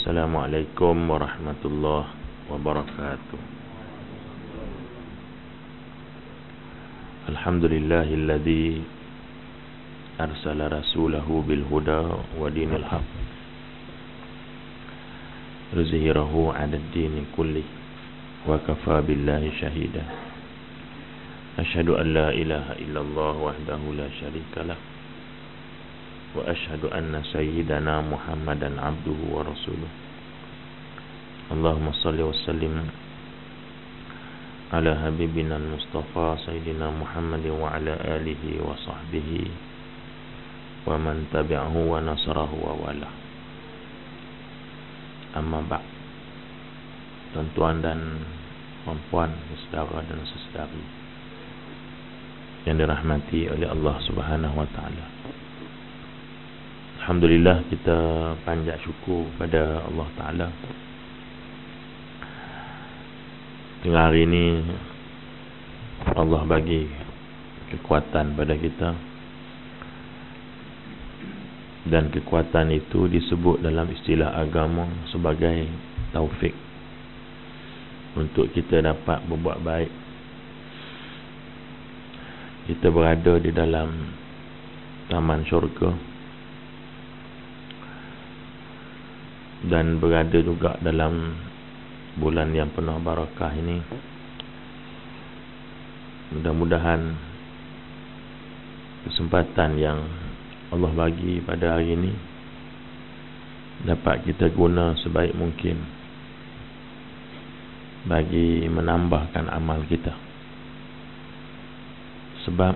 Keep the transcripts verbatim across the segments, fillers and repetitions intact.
Assalamualaikum warahmatullahi wabarakatuh. Alhamdulillahilladzi arsala rasulahu bil huda wa dinil haq liyuzhirahu 'ala ad-dini kulli wa kafa billahi shahida. Asyhadu an la ilaha illallah wahdahu la syarikalah wa asyhadu anna sayyidana Muhammadan abduhu wa rasuluh. Allahumma salli wa sallim ala habibina al-mustafa sayyidina Muhammadin wa ala alihi wa sahbihi wa man tabi'ahu wa nasarahu wa wala. Amma ba'd. Tuan-tuan dan puan-puan, saudara dan saudari yang dirahmati oleh Allah Subhanahu wa taala. Alhamdulillah, kita panjat syukur pada Allah Ta'ala. Tengah hari ini Allah bagi kekuatan pada kita, dan kekuatan itu disebut dalam istilah agama sebagai taufik untuk kita dapat berbuat baik. Kita berada di dalam taman syurga dan berada juga dalam bulan yang penuh barakah ini. Mudah-mudahan kesempatan yang Allah bagi pada hari ini dapat kita guna sebaik mungkin bagi menambahkan amal kita. Sebab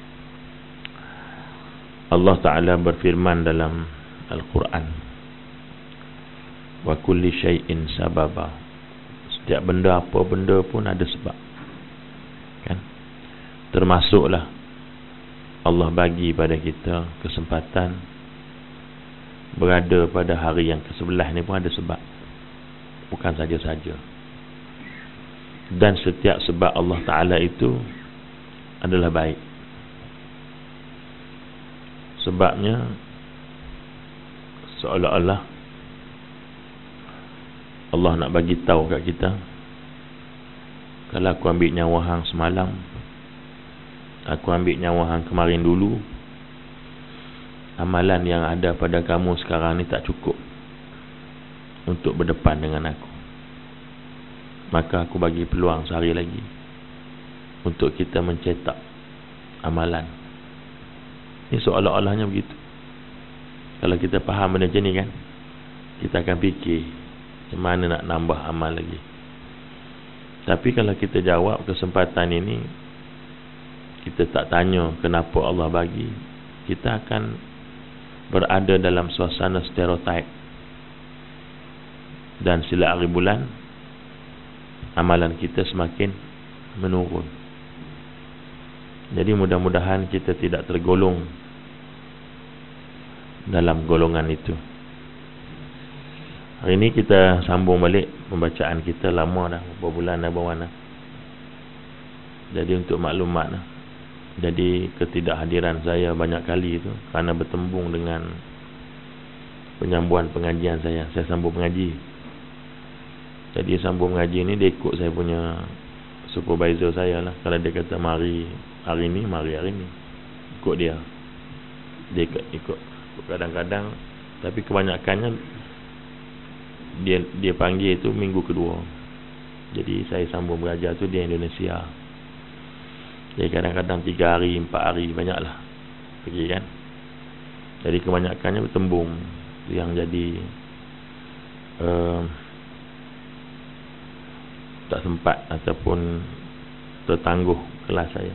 Allah Ta'ala berfirman dalam Al-Quran, wa kulli syai'in sababa. Setiap benda, apa benda pun ada sebab, kan? Termasuklah Allah bagi pada kita kesempatan berada pada hari yang kesebelas ni pun ada sebab, bukan saja-saja. Dan setiap sebab Allah Ta'ala itu adalah baik. Sebabnya seolah-olah Allah nak bagi tahu kat kita, kalau aku ambil nyawa hang semalam, aku ambil nyawa hang kemarin dulu, amalan yang ada pada kamu sekarang ni tak cukup untuk berdepan dengan aku. Maka aku bagi peluang sehari lagi untuk kita mencetak amalan. Ini seolah-olahnya begitu. Kalau kita faham benda macam ni, kan, kita akan fikir macam mana nak nambah amal lagi. Tapi kalau kita jawab kesempatan ini, kita tak tanya kenapa Allah bagi, kita akan berada dalam suasana stereotip. Dan sila hari bulan, amalan kita semakin menurun. Jadi mudah-mudahan kita tidak tergolong dalam golongan itu. Hari ini kita sambung balik pembacaan kita. Lama dah, beberapa bulan dah berwarna. Jadi untuk maklumat dah. Jadi ketidakhadiran saya banyak kali itu kerana bertembung dengan penyambuhan pengajian saya. Saya sambung mengaji. Jadi sambung mengaji ni dia ikut saya punya supervisor saya lah. Kalau dia kata mari hari ni, mari hari ni, ikut dia. Dia ikut, ikut. Kadang-kadang, tapi kebanyakannya dia dia panggil itu minggu kedua. Jadi saya sambung belajar tu di Indonesia. Jadi kadang-kadang tiga hari, empat hari, banyaklah pergi, kan. Jadi kebanyakannya bertembung. Yang jadi uh, tak sempat ataupun tertangguh kelas saya.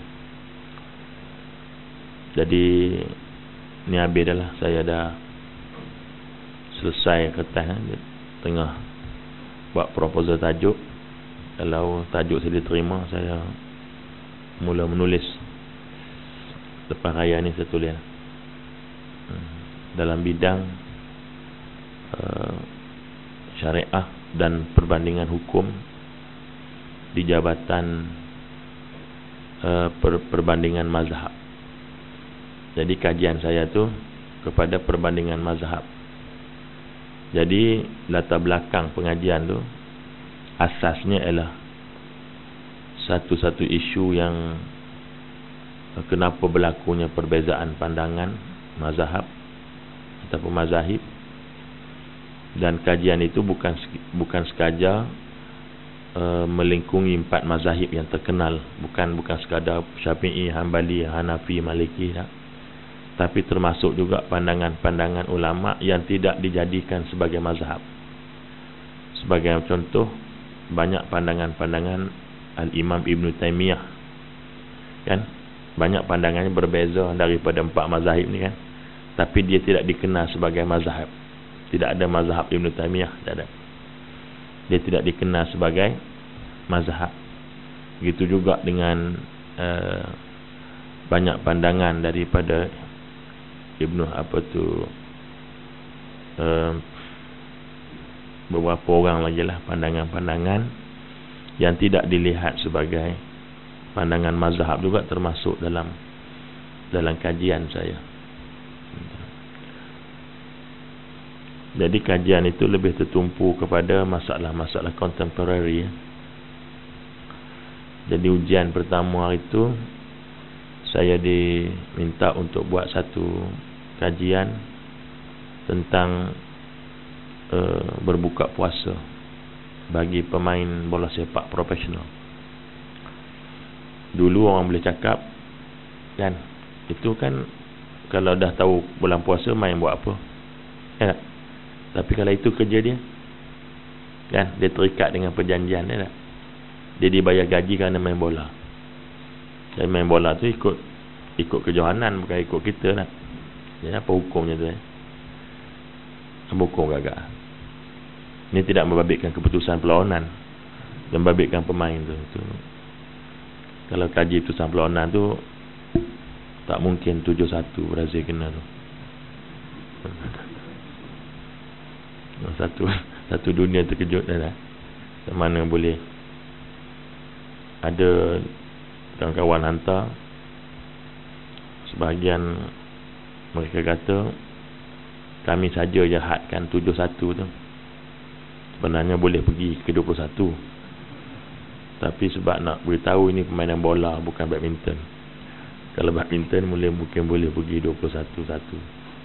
Jadi ni habis dah lah. Saya dah selesai kertas, tengah buat proposal tajuk. Kalau tajuk saya diterima, saya mula menulis. Lepas raya ni saya tulis dalam bidang uh, syariah dan perbandingan hukum di Jabatan uh, per, Perbandingan Mazhab. Jadi kajian saya tu kepada perbandingan mazhab. Jadi latar belakang pengajian tu asasnya ialah satu-satu isu yang kenapa berlakunya perbezaan pandangan mazhab ataupun mazahib, dan kajian itu bukan bukan sekadar uh, melingkungi empat mazahib yang terkenal, bukan bukan sekadar Syafi'i, Hanbali, Hanafi, Maliki, tak? Tapi termasuk juga pandangan-pandangan ulama yang tidak dijadikan sebagai mazhab. Sebagai contoh, banyak pandangan-pandangan Al-Imam Ibn Taymiyah, kan? Banyak pandangannya berbeza daripada empat mazhab ni, kan? Tapi dia tidak dikenal sebagai mazhab. Tidak ada mazhab Ibn Taymiyah, tak ada. Dia tidak dikenal sebagai mazhab. Begitu juga dengan uh, banyak pandangan daripada Ibnu apa tu uh, beberapa orang lagi lah, pandangan-pandangan yang tidak dilihat sebagai pandangan mazhab juga termasuk dalam dalam kajian saya. Jadi kajian itu lebih tertumpu kepada masalah-masalah contemporary, ya. Jadi ujian pertama hari itu saya diminta untuk buat satu kajian tentang uh, berbuka puasa bagi pemain bola sepak profesional. Dulu orang boleh cakap, kan, itu kan kalau dah tahu bulan puasa main buat apa, ya. Tapi kalau itu kerja dia, kan, dia terikat dengan perjanjian dia, tak? Dia dibayar gaji kerana main bola. Dan main bola tu ikut ikut kejohanan, bukan ikut kita, tak? Jadi apa hukumnya tu, eh? Apa hukum gagak? Ini tidak membabitkan keputusan perlawanan, membabitkan pemain tu, tu. Kalau kaji keputusan perlawanan tu, tak mungkin tujuh satu Brazil kena tu. Satu satu dunia terkejut dah, dah. Mana boleh ada kawan-kawan hantar, sebahagian mereka kata kami saja je hadkan tujuh satu tu, sebenarnya boleh pergi ke dua puluh satu, tapi sebab nak beritahu ini permainan bola bukan badminton. Kalau badminton boleh, mungkin boleh pergi dua puluh satu satu.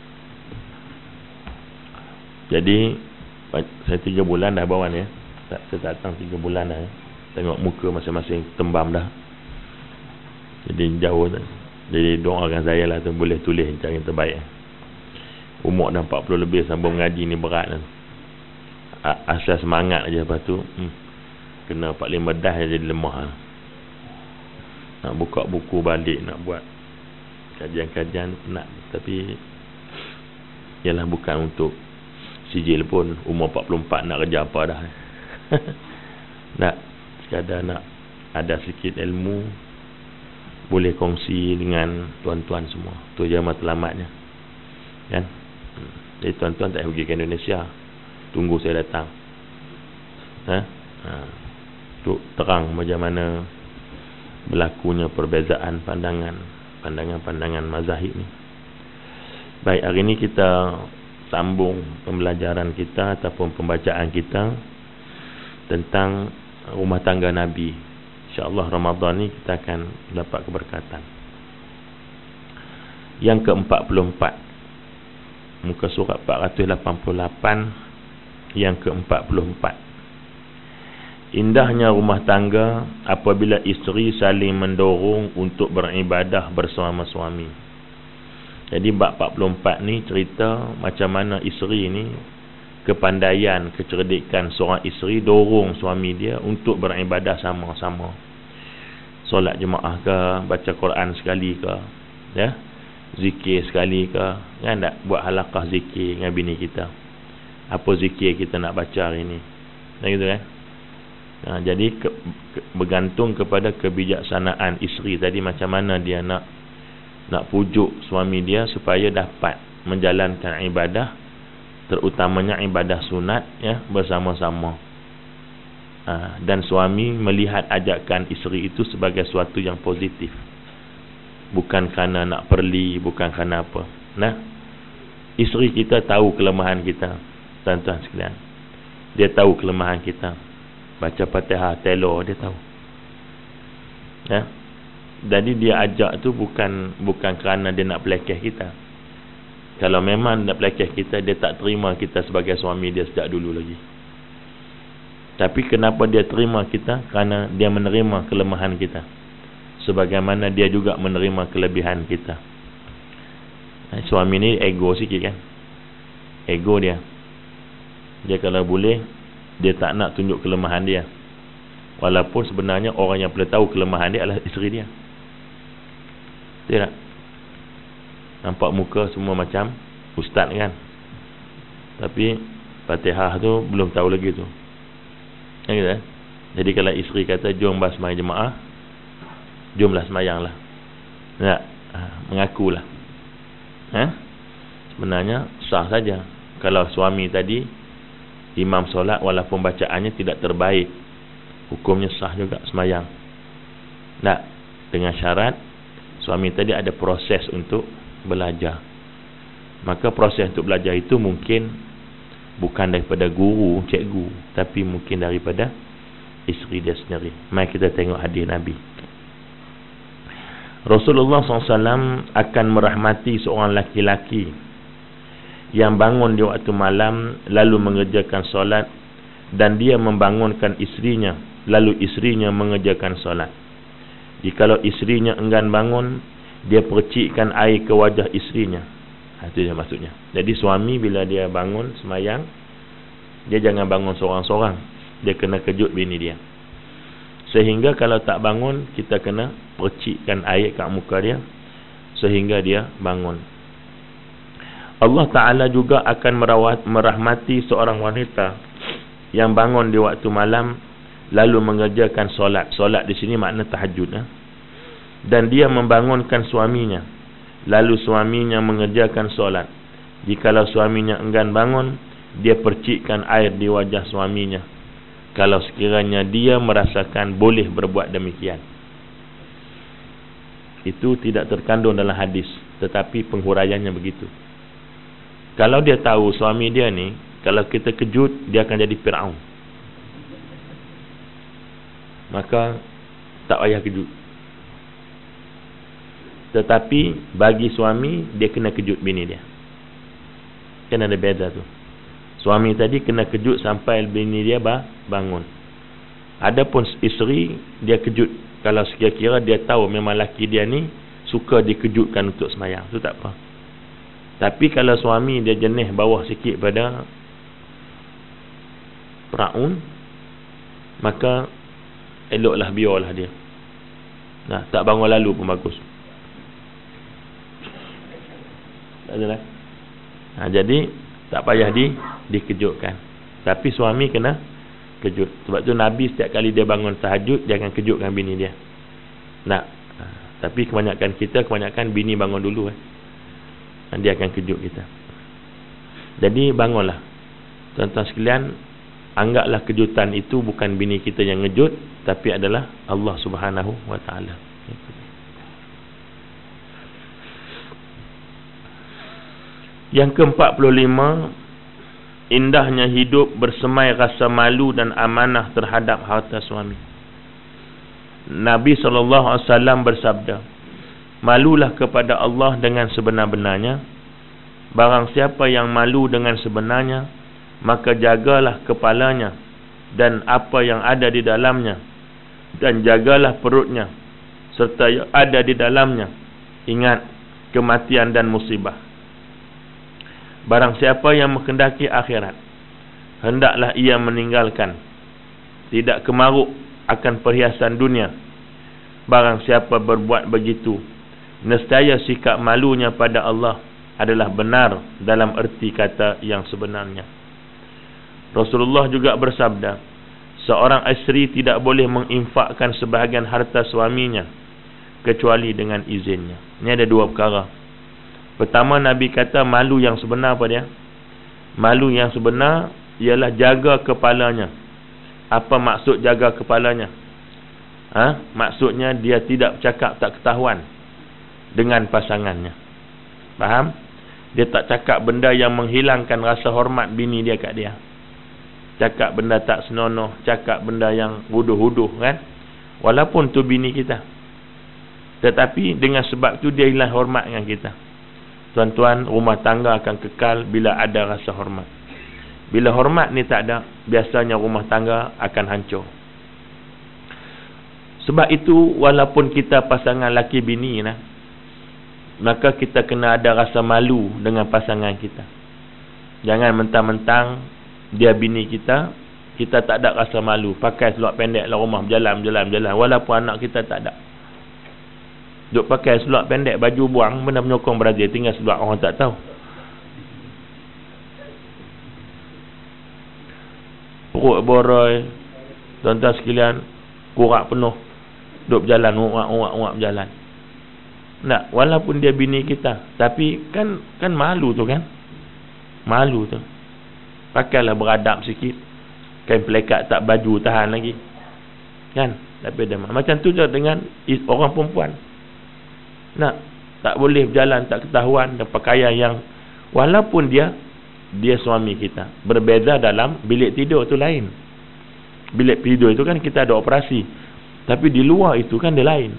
Jadi saya tiga bulan dah bawan, ya. Saya datang tiga bulan dah, ya. Tengok muka masing-masing tembam dah. Jadi jauh dah. Jadi doakan saya lah tu, boleh tulis cara yang terbaik. Umur dah empat puluh lebih, sambung mengaji ni berat lah. Asal semangat aja, lepas tu hmm, kena empat lima dah jadi lemah lah. Nak buka buku balik, nak buat kajian-kajian penat. Tapi ialah bukan untuk sijil pun. Umur empat puluh empat nak kerja apa dah. Nak sekadar nak ada sikit ilmu, boleh kongsi dengan tuan-tuan semua. Tu je matlamatnya, kan? Jadi tuan-tuan tak pergi ke Indonesia, tunggu saya datang, ha? Ha. Tu terang macam mana berlakunya perbezaan pandangan Pandangan-pandangan mazahib ni. Baik, hari ni kita sambung pembelajaran kita ataupun pembacaan kita tentang rumah tangga Nabi. InsyaAllah Ramadan ni kita akan dapat keberkatan. Yang ke empat puluh empat, muka surat empat ratus lapan puluh lapan, yang ke empat puluh empat. Indahnya rumah tangga apabila isteri saling mendorong untuk beribadah bersama suami. Jadi bab empat puluh empat ni cerita macam mana isteri ni, kepandaian, kecerdikan seorang isteri dorong suami dia untuk beribadah sama-sama. Solat jemaah ke, baca Quran sekali ke, ya, zikir sekali ke, kan, tak buat halaqah zikir dengan bini kita. Apa zikir kita nak baca hari ni, nah, gitu kan. Nah, jadi ke, ke, bergantung kepada kebijaksanaan isteri tadi, macam mana dia nak nak pujuk suami dia supaya dapat menjalankan ibadah, terutamanya ibadah sunat, ya, bersama-sama. Ha, dan suami melihat ajakan isteri itu sebagai sesuatu yang positif, bukan kerana nak perli, bukan kerana apa. Nah, isteri kita tahu kelemahan kita, tuan-tuan sekalian. Dia tahu kelemahan kita. Baca Fatihah, telur, dia tahu. Ya. Jadi dia ajak tu bukan bukan kerana dia nak pelekeh kita. Kalau memang nak pelekeh kita, dia tak terima kita sebagai suami dia sejak dulu lagi. Tapi kenapa dia terima kita? Kerana dia menerima kelemahan kita, sebagaimana dia juga menerima kelebihan kita. Suami ni ego sikit kan. Ego dia. Dia kalau boleh, dia tak nak tunjuk kelemahan dia. Walaupun sebenarnya orang yang perlu tahu kelemahan dia adalah isteri dia. Tidak? Nampak muka semua macam ustaz kan. Tapi Fatihah tu belum tahu lagi tu. Ya, jadi kalau isteri kata jom bah sembahyang jemaah, jomlah sembahyang lah. Ya, mengakulah. Ha? Sebenarnya sah saja. Kalau suami tadi imam solat walaupun bacaannya tidak terbaik, hukumnya sah juga sembahyang. Nah, dengan syarat suami tadi ada proses untuk belajar. Maka proses untuk belajar itu mungkin bukan daripada guru, cikgu, tapi mungkin daripada isteri dia sendiri. Mari kita tengok hadis Nabi. Rasulullah sallallahu alaihi wasallam akan merahmati seorang laki-laki yang bangun di waktu malam lalu mengerjakan solat, dan dia membangunkan isterinya lalu isterinya mengerjakan solat. Jikalau isterinya enggan bangun, dia percikkan air ke wajah isterinya. Itu dia maksudnya. Jadi suami bila dia bangun semayang, dia jangan bangun seorang-seorang. Dia kena kejut bini dia. Sehingga kalau tak bangun, kita kena percikkan air kat muka dia sehingga dia bangun. Allah Ta'ala juga akan merawat, merahmati seorang wanita yang bangun di waktu malam lalu mengerjakan solat. Solat di sini makna tahajud. Ha? Dan dia membangunkan suaminya lalu suaminya mengerjakan solat. Jikalau suaminya enggan bangun, dia percikkan air di wajah suaminya kalau sekiranya dia merasakan boleh berbuat demikian. Itu tidak terkandung dalam hadis, tetapi penghuraiannya begitu. Kalau dia tahu suami dia ni, kalau kita kejut, dia akan jadi Fir'aun, maka tak payah kejut. Tetapi bagi suami, dia kena kejut bini dia. Kan ada beza tu. Suami tadi kena kejut sampai bini dia bangun. Adapun isteri, dia kejut kalau sekira-kira dia tahu memang laki dia ni suka dikejutkan untuk semayang. Itu tak apa. Tapi kalau suami dia jenis bawah sikit pada Fir'aun, maka eloklah biarlah dia. Nah, tak bangun lalu pun bagus. Tak adalah. Ha, jadi tak payah di dikejutkan. Tapi suami kena kejut. Sebab tu Nabi setiap kali dia bangun tahajud, dia akan kejutkan bini dia. Nak. Ha, tapi kebanyakan kita, kebanyakan bini bangun dulu eh. Dan dia akan kejut kita. Jadi bangunlah. Tuan-tuan sekalian, anggaplah kejutan itu bukan bini kita yang ngejut, tapi adalah Allah Subhanahu wa taala. Yang keempat puluh lima, indahnya hidup bersemai rasa malu dan amanah terhadap harta suami. Nabi sallallahu alaihi wasallam bersabda, malulah kepada Allah dengan sebenar-benarnya. Barang siapa yang malu dengan sebenarnya, maka jagalah kepalanya dan apa yang ada di dalamnya, dan jagalah perutnya serta yang ada di dalamnya. Ingat kematian dan musibah. Barang siapa yang menghendaki akhirat, hendaklah ia meninggalkan, tidak kemaruk akan perhiasan dunia. Barang siapa berbuat begitu, nescaya sikap malunya pada Allah adalah benar dalam erti kata yang sebenarnya. Rasulullah juga bersabda, seorang isteri tidak boleh menginfakkan sebahagian harta suaminya kecuali dengan izinnya. Ini ada dua perkara. Pertama, Nabi kata malu yang sebenar apa dia? Malu yang sebenar ialah jaga kepalanya. Apa maksud jaga kepalanya? Ha? Maksudnya dia tidak bercakap tak ketahuan dengan pasangannya. Faham? Dia tak cakap benda yang menghilangkan rasa hormat bini dia kat dia. Cakap benda tak senonoh, cakap benda yang huduh-huduh kan. Walaupun tu bini kita, tetapi dengan sebab tu dia hilang hormat dengan kita. Tuan-tuan, rumah tangga akan kekal bila ada rasa hormat. Bila hormat ni tak ada, biasanya rumah tangga akan hancur. Sebab itu, walaupun kita pasangan laki bini nah, maka kita kena ada rasa malu dengan pasangan kita. Jangan mentang-mentang dia bini kita, kita tak ada rasa malu, pakai seluar pendek dalam rumah, berjalan, berjalan, berjalan, walaupun anak kita tak ada. Duk pakai seluar pendek, baju buang, benda menyokong Brazil, tinggal seluar, orang tak tahu. Perut boroi, tuan-tuan sekalian, kurak penuh, duk berjalan, uak-uak-uak berjalan. Tak, walaupun dia bini kita, tapi kan kan malu tu kan. Malu tu. Pakailah beradab sikit. Kain pelekat tak baju tahan lagi. Kan? Tapi dia macam tu je dengan orang perempuan. Nak, tak boleh berjalan tak ketahuan dan pakaian yang walaupun dia dia suami kita. Berbeza dalam bilik tidur tu lain. Bilik tidur itu kan kita ada operasi. Tapi di luar itu kan dia lain.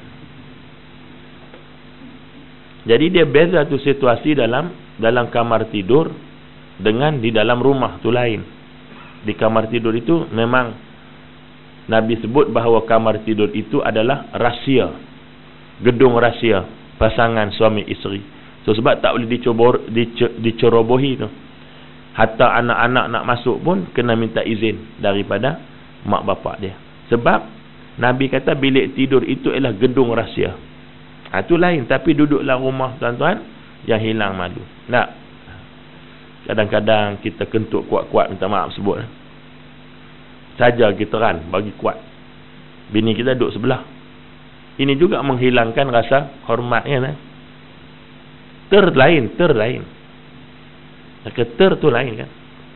Jadi dia beza tu situasi dalam dalam kamar tidur dengan di dalam rumah tu lain. Di kamar tidur itu memang Nabi sebut bahawa kamar tidur itu adalah rahsia, gedung rahsia pasangan suami isteri. So sebab tak boleh dicobor, dice, dicerobohi tu. Hatta anak-anak nak masuk pun kena minta izin daripada mak bapak dia. Sebab Nabi kata bilik tidur itu adalah gedung rahsia. Ha, itu lain. Tapi duduk dalam rumah tuan-tuan yang hilang malu. Tak. Kadang-kadang kita kentut kuat-kuat, minta maaf sebut. Saja gitaran bagi kuat. Bini kita duduk sebelah. Ini juga menghilangkan rasa hormat kan. Ter lain, ter lain. Ter tu lain kan.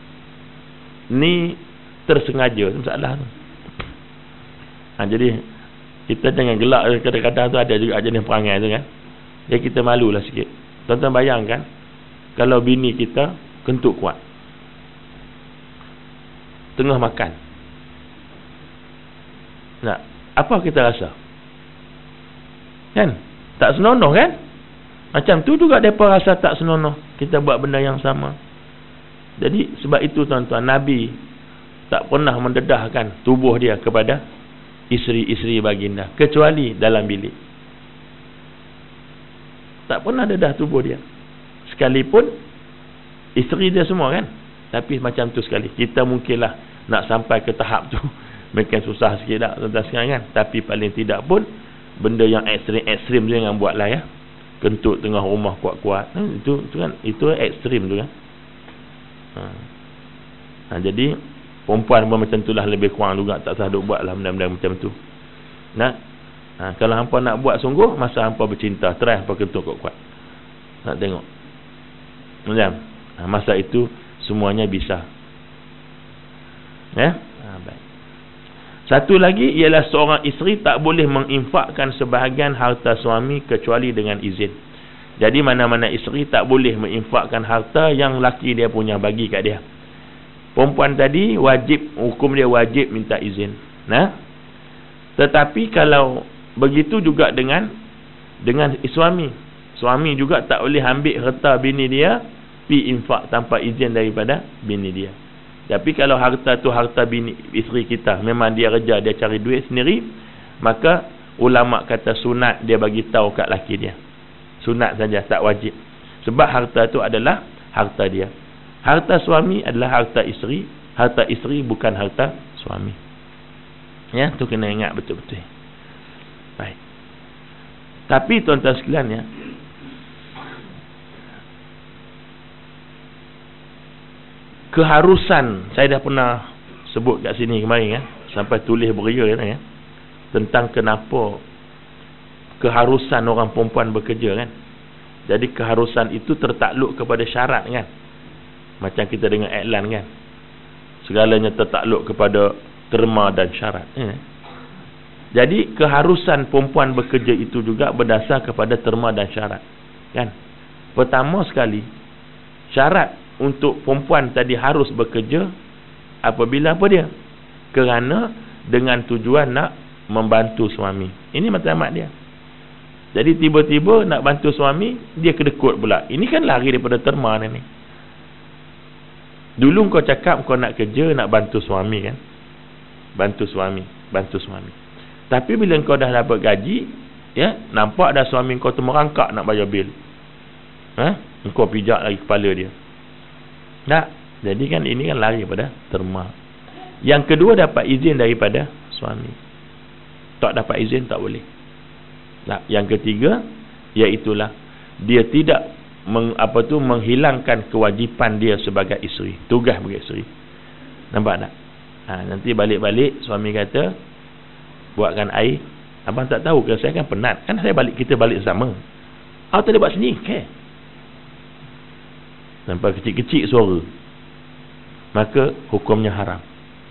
Ni tersengaja tu masalah tu. Ha, jadi kita jangan gelak. Kadang-kadang tu ada juga jenis perangai tu kan. Jadi kita malulah sikit. Tuan-tuan bayangkan kalau bini kita kentut kuat tengah makan, nah, apa kita rasa? Kan? Tak senonoh kan? Macam tu juga mereka rasa tak senonoh kita buat benda yang sama. Jadi sebab itu tuan-tuan, Nabi tak pernah mendedahkan tubuh dia kepada isteri-isteri baginda kecuali dalam bilik. Tak pernah dedah tubuh dia, sekalipun isteri dia semua kan. Tapi macam tu sekali. Kita mungkinlah nak sampai ke tahap tu mungkin susah sikit tak tuan-tuan sekarang kan. Tapi paling tidak pun benda yang ekstrim-ekstrim tu jangan buatlah ya. Kentut tengah rumah kuat-kuat, ha, itu, itu kan itu ekstrim tu kan. Ha. Ha, jadi perempuan pun macam tu lah, lebih kurang juga tak usah duk buatlah benda-benda macam tu. Nah, ha, kalau hampa nak buat sungguh, masa hampa bercinta, try hampa kentut kuat-kuat. Nak tengok. Macam ha, masa itu semuanya bisa. Ya? Ha, baik. Satu lagi ialah seorang isteri tak boleh menginfakkan sebahagian harta suami kecuali dengan izin. Jadi mana-mana isteri tak boleh menginfakkan harta yang laki dia punya bagi kat dia. Perempuan tadi wajib, hukum dia wajib minta izin. Nah, tetapi kalau begitu juga dengan dengan suami. Suami juga tak boleh ambil harta bini dia pi infak tanpa izin daripada bini dia. Tapi kalau harta tu harta bini isteri kita, memang dia kerja, dia cari duit sendiri, maka ulama kata sunat dia bagi tahu kat laki dia. Sunat saja, tak wajib. Sebab harta tu adalah harta dia. Harta suami adalah harta isteri, harta isteri bukan harta suami. Ya, tu kena ingat betul-betul. Baik. Tapi tuan-tuan sekalian ya, keharusan, saya dah pernah sebut kat sini kemarin ya, sampai tulis beria ya, tentang kenapa keharusan orang perempuan bekerja kan. Jadi keharusan itu tertakluk kepada syarat kan. Macam kita dengar iklan kan, segalanya tertakluk kepada terma dan syarat ya. Jadi keharusan perempuan bekerja itu juga berdasar kepada terma dan syarat kan. pertama sekali, syarat untuk perempuan tadi harus bekerja apabila apa dia? Kerana dengan tujuan nak membantu suami. Ini matlamat dia. Jadi tiba-tiba nak bantu suami, dia kedekut pula. Ini kan lari daripada terma ni. Dulu kau cakap kau nak kerja, nak bantu suami kan? Bantu suami, bantu suami. Tapi bila kau dah dapat gaji, ya, nampak dah suami kau tu merangkak nak bayar bil. Ha? Kau pijak lagi kepala dia. Tak. Jadi kan ini kan lari daripada terma. Yang kedua, dapat izin daripada suami. Tak dapat izin tak boleh. Nah, yang ketiga, iaitulah dia tidak meng, apa tu menghilangkan kewajipan dia sebagai isteri, tugas sebagai isteri. Nampak tak? Ha, nanti balik-balik suami kata buatkan air, abang tak tahu ke saya kan penat. Kan saya balik kita balik sama. Awak tak ada buat sini, okay? Sampai kecil-kecil suara. Maka hukumnya haram.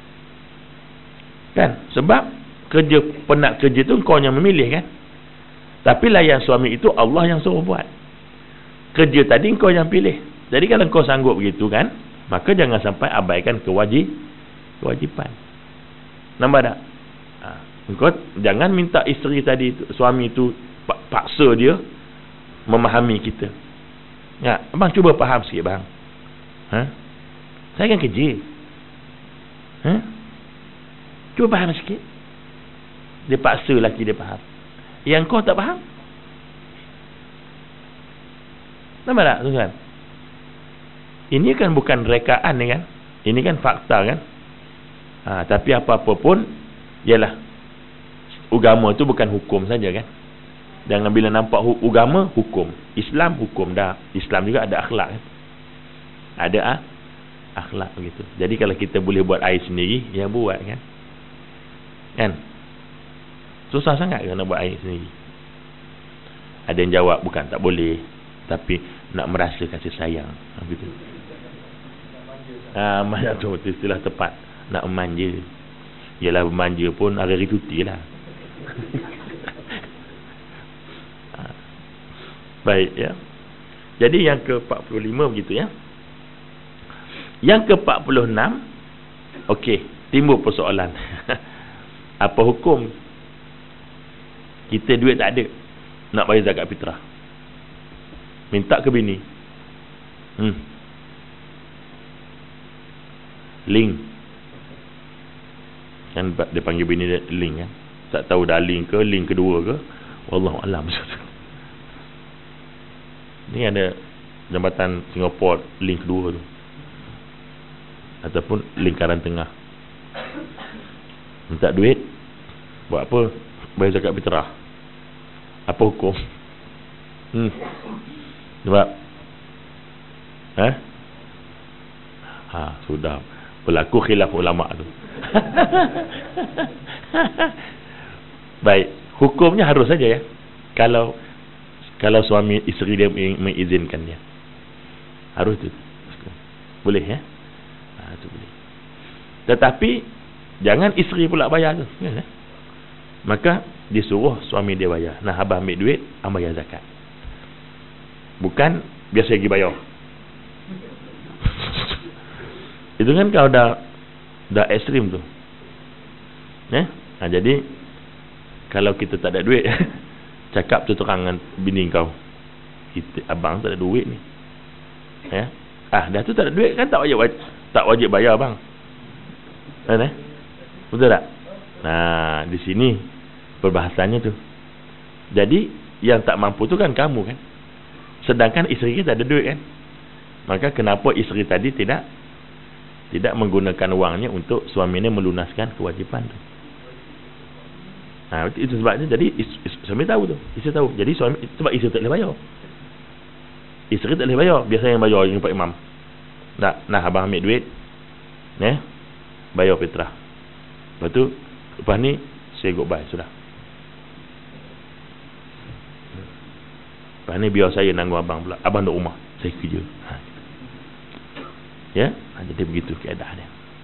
Kan? Sebab kerja penat kerja tu kau yang memilih kan. Tapi layan suami itu Allah yang suruh buat. Kerja tadi kau yang pilih. Jadi kalau kau sanggup begitu kan, maka jangan sampai abaikan kewajib kewajipan. Nampak tak? Ha, kau jangan minta isteri tadi tu, suami itu paksa dia memahami kita. Ya, abang cuba faham sikit bang. Ha? Saya kan kerja. Ha? Cuba faham sikit. Dia paksa lelaki dia faham. Yang kau tak faham. Nampak tak tuan? Ini kan bukan rekaan ni kan. Ini kan fakta kan. Ha, tapi apa-apa pun, ialah agama tu bukan hukum saja kan. Jangan bila nampak hu- agama hukum, Islam hukum dah. Islam juga ada akhlak kan. Ada ah, akhlak begitu. Jadi kalau kita boleh buat air sendiri, ya buat kan. Kan? Susah sangat ke nak buat air sendiri? Ada yang jawab bukan tak boleh, tapi nak merasa kasih sayang begitu. Ah, manja tu istilah tepat. Nak manja. Yalah manja pun hari cuti lah. Baik ya. Jadi yang ke empat puluh lima begitu ya. Yang ke empat puluh enam, okey, timbul persoalan. Apa hukum kita duit tak ada nak bayar zakat fitrah? Minta ke bini? Hmm. Link. Kan dia panggil bini dia link kan. Tak tahu dah link ke, link kedua ke. Wallahu alam. Ni ada jambatan Singapura link kedua tu. Ataupun lingkaran tengah. Minta duit buat apa? Bayar zakat fitrah. Apa hukum? Hmm. Sebab ha? Ha, sudah berlaku khilaf ulama tu. Baik, hukumnya harus saja ya. Kalau kalau suami isteri dia mengizinkan dia. Harus tu. Boleh ya? Ha, tu boleh. Tetapi jangan isteri pula bayar tu. Ya, ya? Maka disuruh suami dia bayar. Nah, abang ambil duit, abang bayar zakat. Bukan biasa lagi bayar. Itu kan kalau dah dah ekstrim tu. Ya? Nah, jadi kalau kita tak ada duit, cakap tu terang dengan bini kau, kita, abang tak ada duit ni. Ya? Ah, dah tu tak ada duit kan tak wajib, wajib tak wajib bayar abang. Kan eh? Betul tak? Nah, di sini perbahasannya tu. Jadi yang tak mampu tu kan kamu kan. Sedangkan isteri kita ada duit kan. Maka kenapa isteri tadi tidak tidak menggunakan wangnya untuk suaminya melunaskan kewajipan tu. Nah, itu sebabnya jadi is, is, suami tahu tu. Isteri tahu. Jadi suami sebab isteri tak boleh bayar. Isteri tak boleh bayar. Biasa yang bayar yang Pak Imam. Nak nah abang ambil duit. Nah, bayar fitrah. Lepas tu lepas ni saya goodbye sudah. Lepas ni biar saya nanggung abang pula. Abang duduk rumah, saya kerja. Ha. Ya, ha, jadi begitu keadaannya.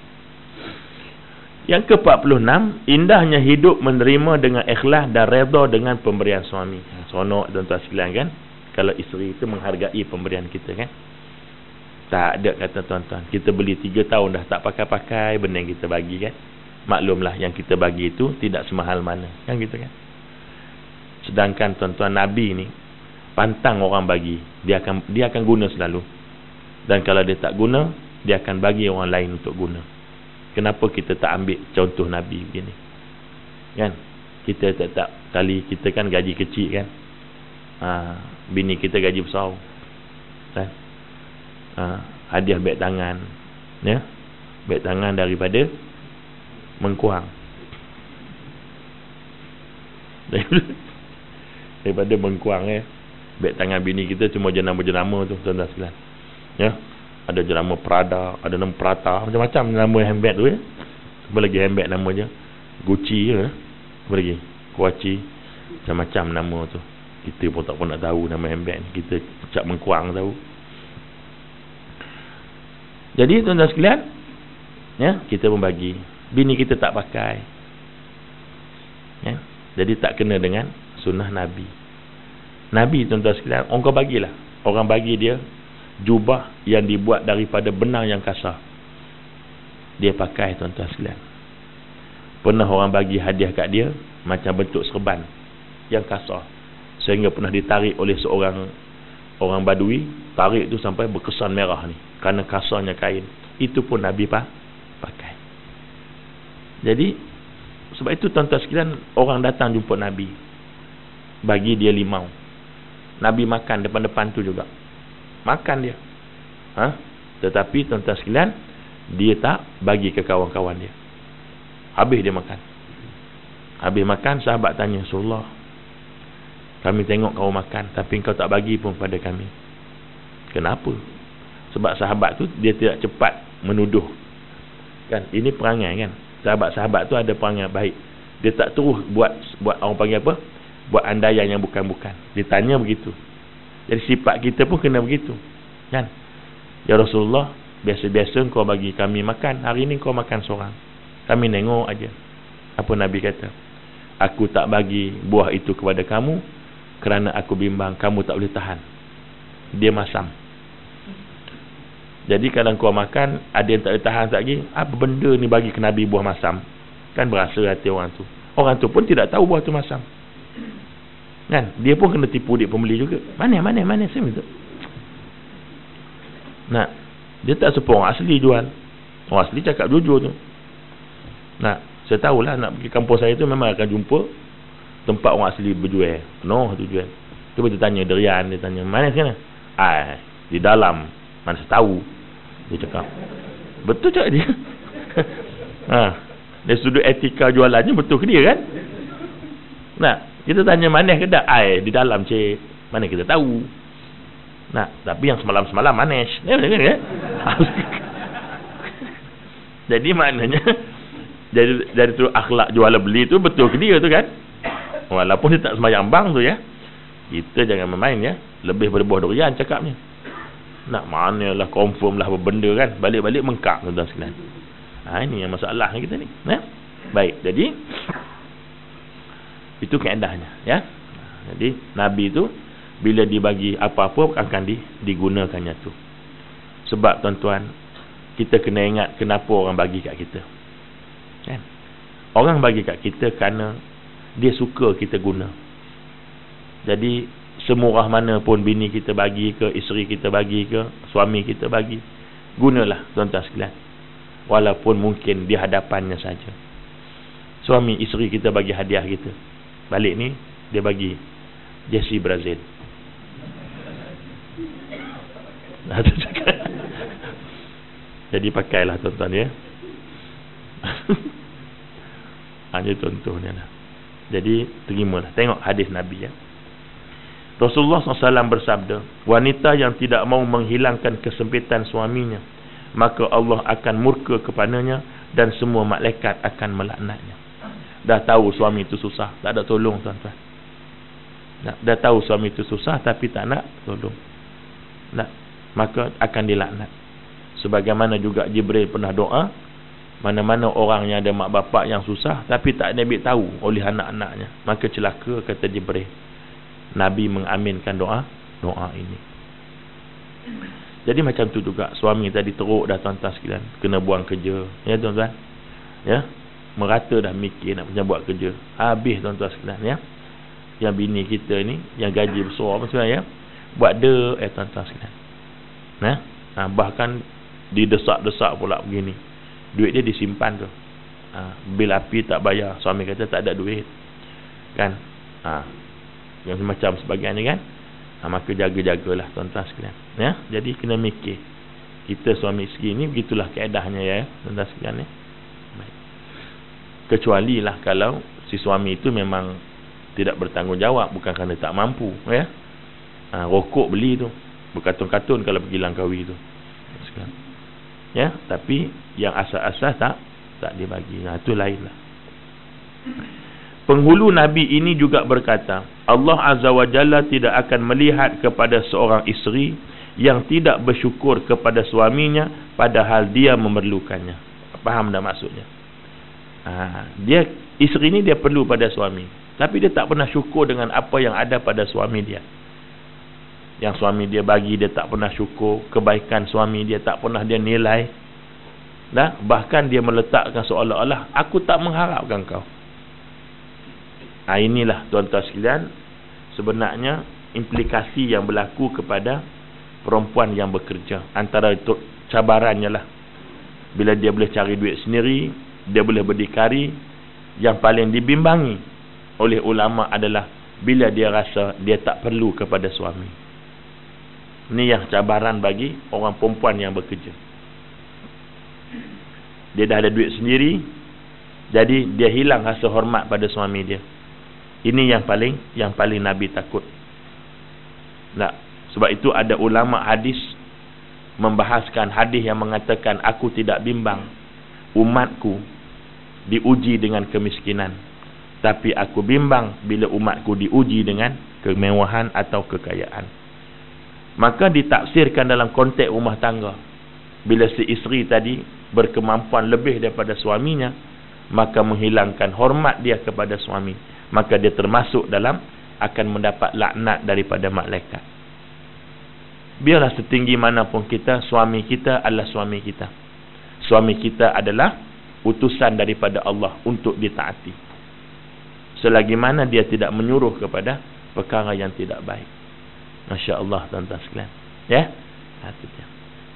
Yang ke empat puluh enam, indahnya hidup menerima dengan ikhlas dan redha dengan pemberian suami. Seronok tuan-tuan sekalian kan. Kalau isteri itu menghargai pemberian kita kan. Tak ada kata tuan-tuan, kita beli tiga tahun dah tak pakai-pakai benda yang kita bagi kan. Maklumlah yang kita bagi itu tidak semahal mana kan gitu kan. Sedangkan tuan-tuan, Nabi ni pantang orang bagi, dia akan dia akan guna selalu. Dan kalau dia tak guna, dia akan bagi orang lain untuk guna. Kenapa kita tak ambil contoh Nabi begini kan? Kita tak tak kali kita kan gaji kecil kan, ha, bini kita gaji besar kan? Ha, hadiah beg tangan ya, beg tangan daripada Mengkuang daripada Mengkuang ya. Beg tangan bini kita cuma jenama-jenama tu tuan-tuan sekalian ya. Ada jenama Prada, ada nama Prata, macam-macam nama handbag tu ya. Apa lagi handbag nama je Gucci ya. Apa lagi Kuaci, macam-macam nama tu. Kita pun tak pun nak tahu nama handbag ni, kita cap Mengkuang tahu. Jadi tuan-tuan sekalian ya, kita pun bagi, bini kita tak pakai ya. Jadi tak kena dengan sunnah Nabi. Nabi tuan-tuan sekalian, orang kau bagilah, orang bagi dia jubah yang dibuat daripada benang yang kasar, dia pakai tuan-tuan sekalian. Pernah orang bagi hadiah kat dia macam bentuk serban yang kasar, sehingga pernah ditarik oleh seorang orang Badui, tarik tu sampai berkesan merah ni kerana kasarnya kain. Itu pun Nabi pa, pakai. Jadi sebab itu tuan-tuan sekalian, orang datang jumpa Nabi, bagi dia limau, Nabi makan depan-depan tu juga, makan dia ha? Tetapi tuan-tuan sekalian, dia tak bagi ke kawan-kawan dia. Habis dia makan, habis makan, sahabat tanya, Rasulullah, kami tengok kau makan tapi kau tak bagi pun pada kami. Kenapa? Sebab sahabat tu dia tidak cepat menuduh kan. Ini perangai kan, sahabat-sahabat tu ada perangai baik. Dia tak terus buat buat orang panggil apa, buat andaian yang bukan-bukan. Dia tanya begitu. Jadi sifat kita pun kena begitu kan. Ya Rasulullah, biasa-biasa kau bagi kami makan, hari ni kau makan seorang, kami tengok aja. Apa Nabi kata? Aku tak bagi buah itu kepada kamu kerana aku bimbang kamu tak boleh tahan, dia masam. Jadi kalau kau makan, ada yang tak boleh tahan lagi, apa benda ni bagi ke Nabi buah masam, kan berasa hati orang tu. Orang tu pun tidak tahu buah tu masam kan. Dia pun kena tipu dia pembeli juga. Mana mana mana saya minta. Nah, dia tak sepa orang asli jual. Orang asli cakap jujur tu. Nah, saya tahulah nak pergi kampung saya tu memang akan jumpa tempat orang asli berjual. Penuh tu jual. Cuba dia tanya derian, dia tanya, mana sana? Ah, di dalam. Mana saya tahu. Dia cakap. Betul cakap dia. Ha, dari sudut etika jualannya betul ke dia kan? Nah, kita tanya manis ke tak? Ai, di dalam cik. Mana kita tahu. Nah, tapi yang semalam-semalam manis. Ya, betul kan? Jadi maknanya dari dari tu akhlak jual beli tu betul ke dia tu kan? Walaupun dia tak sembahyang bang tu ya. Kita jangan bermain ya. Lebih pada buah durian cakapnya. Nak manalah confirm lah benda kan. Balik-balik mengkak tuan-tuan sekalian. Ha, ini yang masalah kita ni. Ya? Baik, jadi itu kaedahnya ya. Jadi Nabi tu bila dibagi apa-apa akan di, digunakannya tu. Sebab tuan-tuan, kita kena ingat kenapa orang bagi kat kita kan? Orang bagi kat kita kerana dia suka kita guna. Jadi semurah mana pun bini kita bagi ke, isteri kita bagi ke, suami kita bagi, gunalah tuan-tuan sekalian. Walaupun mungkin di hadapannya saja. Suami isteri kita bagi hadiah kita, balik ni dia bagi jersey Brazil. Jadi pakailah tuan-tuan ya. Hanya contohnya lah. Jadi terimalah. Tengok hadis Nabi ya. Rasulullah sallallahu alaihi wasallam bersabda, wanita yang tidak mau menghilangkan kesempitan suaminya, maka Allah akan murka kepadanya dan semua malaikat akan melaknatnya. Dah tahu suami itu susah, tak ada tolong tuan-tuan. Dah, dah tahu suami itu susah tapi tak nak tolong. Nah, maka akan dilaknat. Sebagaimana juga Jibril pernah doa, mana-mana orang yang ada mak bapak yang susah tapi tak Nabi tahu oleh anak-anaknya, maka celaka kata Jibril. Nabi mengaminkan doa doa ini. Jadi macam tu juga suami tadi teruk dah tuan-tuan sekalian, kena buang kerja, ya tuan-tuan. Ya, merata dah mikir nak punya buat kerja. Habis tuan-tuan sekalian, ya. Yang bini kita ni yang gaji besar macam ya, buat de eh tuan-tuan sekalian. Nah, ha, bahkan didesak-desak pula begini. Duit dia disimpan tu. Ha, bil api tak bayar, suami kata tak ada duit. Kan? Ha, yang macam sebagainya kan. Ha, maka jaga-jagalah tuan-tuan sekalian. Ya, jadi kena mikir. Kita suami isteri ni begitulah kaedahnya ya, tuan-tuan sekalian ya. Baik. Kecuali lah kalau si suami itu memang tidak bertanggungjawab, bukan kerana tak mampu ya. Ha, rokok beli tu berkatun-katun kalau pergi Langkawi tu. Ya, tapi yang asas-asas tak tak dibagi. Nah, itu lainlah. Penghulu Nabi ini juga berkata, Allah Azza wa Jalla tidak akan melihat kepada seorang isteri yang tidak bersyukur kepada suaminya padahal dia memerlukannya. Faham dah maksudnya? Ha, dia isteri ni dia perlu pada suami, tapi dia tak pernah syukur dengan apa yang ada pada suami dia. Yang suami dia bagi dia tak pernah syukur, kebaikan suami dia tak pernah dia nilai. Dah, bahkan dia meletakkan seolah-olah aku tak mengharapkan kau. Ha, inilah tuan-tuan sekalian sebenarnya implikasi yang berlaku kepada perempuan yang bekerja. Antara itu cabarannya lah, bila dia boleh cari duit sendiri, dia boleh berdikari. Yang paling dibimbangi oleh ulama adalah bila dia rasa dia tak perlu kepada suami. Ini yang cabaran bagi orang perempuan yang bekerja. Dia dah ada duit sendiri, jadi dia hilang rasa hormat pada suami dia. Ini yang paling yang paling Nabi takut. Nah, sebab itu ada ulama hadis membahaskan hadis yang mengatakan aku tidak bimbang umatku diuji dengan kemiskinan, tapi aku bimbang bila umatku diuji dengan kemewahan atau kekayaan. Maka ditafsirkan dalam konteks rumah tangga. Bila si isteri tadi berkemampuan lebih daripada suaminya, maka menghilangkan hormat dia kepada suami, maka dia termasuk dalam akan mendapat laknat daripada malaikat. Biarlah setinggi manapun kita, suami kita adalah suami kita. Suami kita adalah utusan daripada Allah untuk ditaati, selagi mana dia tidak menyuruh kepada perkara yang tidak baik. Masya Allah tuan-tuan sekalian. Ya, itu dia.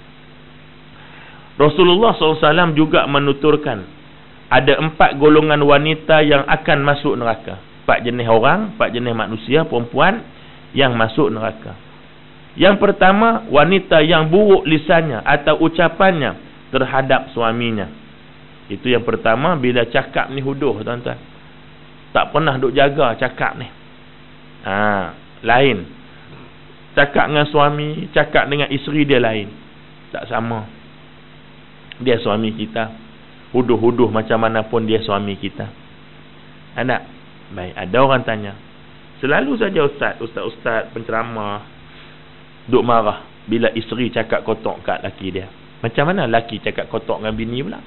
Rasulullah sallallahu alaihi wasallam juga menuturkan ada empat golongan wanita yang akan masuk neraka. Empat jenis orang, empat jenis manusia, perempuan yang masuk neraka. Yang pertama, wanita yang buruk lisannya atau ucapannya terhadap suaminya. Itu yang pertama. Bila cakap ni huduh tuan-tuan, tak pernah duk jaga cakap ni. Ha, lain. Cakap dengan suami, cakap dengan isteri dia lain. Tak sama. Dia suami kita, huduh-huduh macam mana pun dia suami kita. Ada? Baik, ada orang tanya. Selalu saja ustaz, ustaz-ustaz penceramah duk marah bila isteri cakap kotor kat laki dia. Macam mana laki cakap kotor dengan bini pula?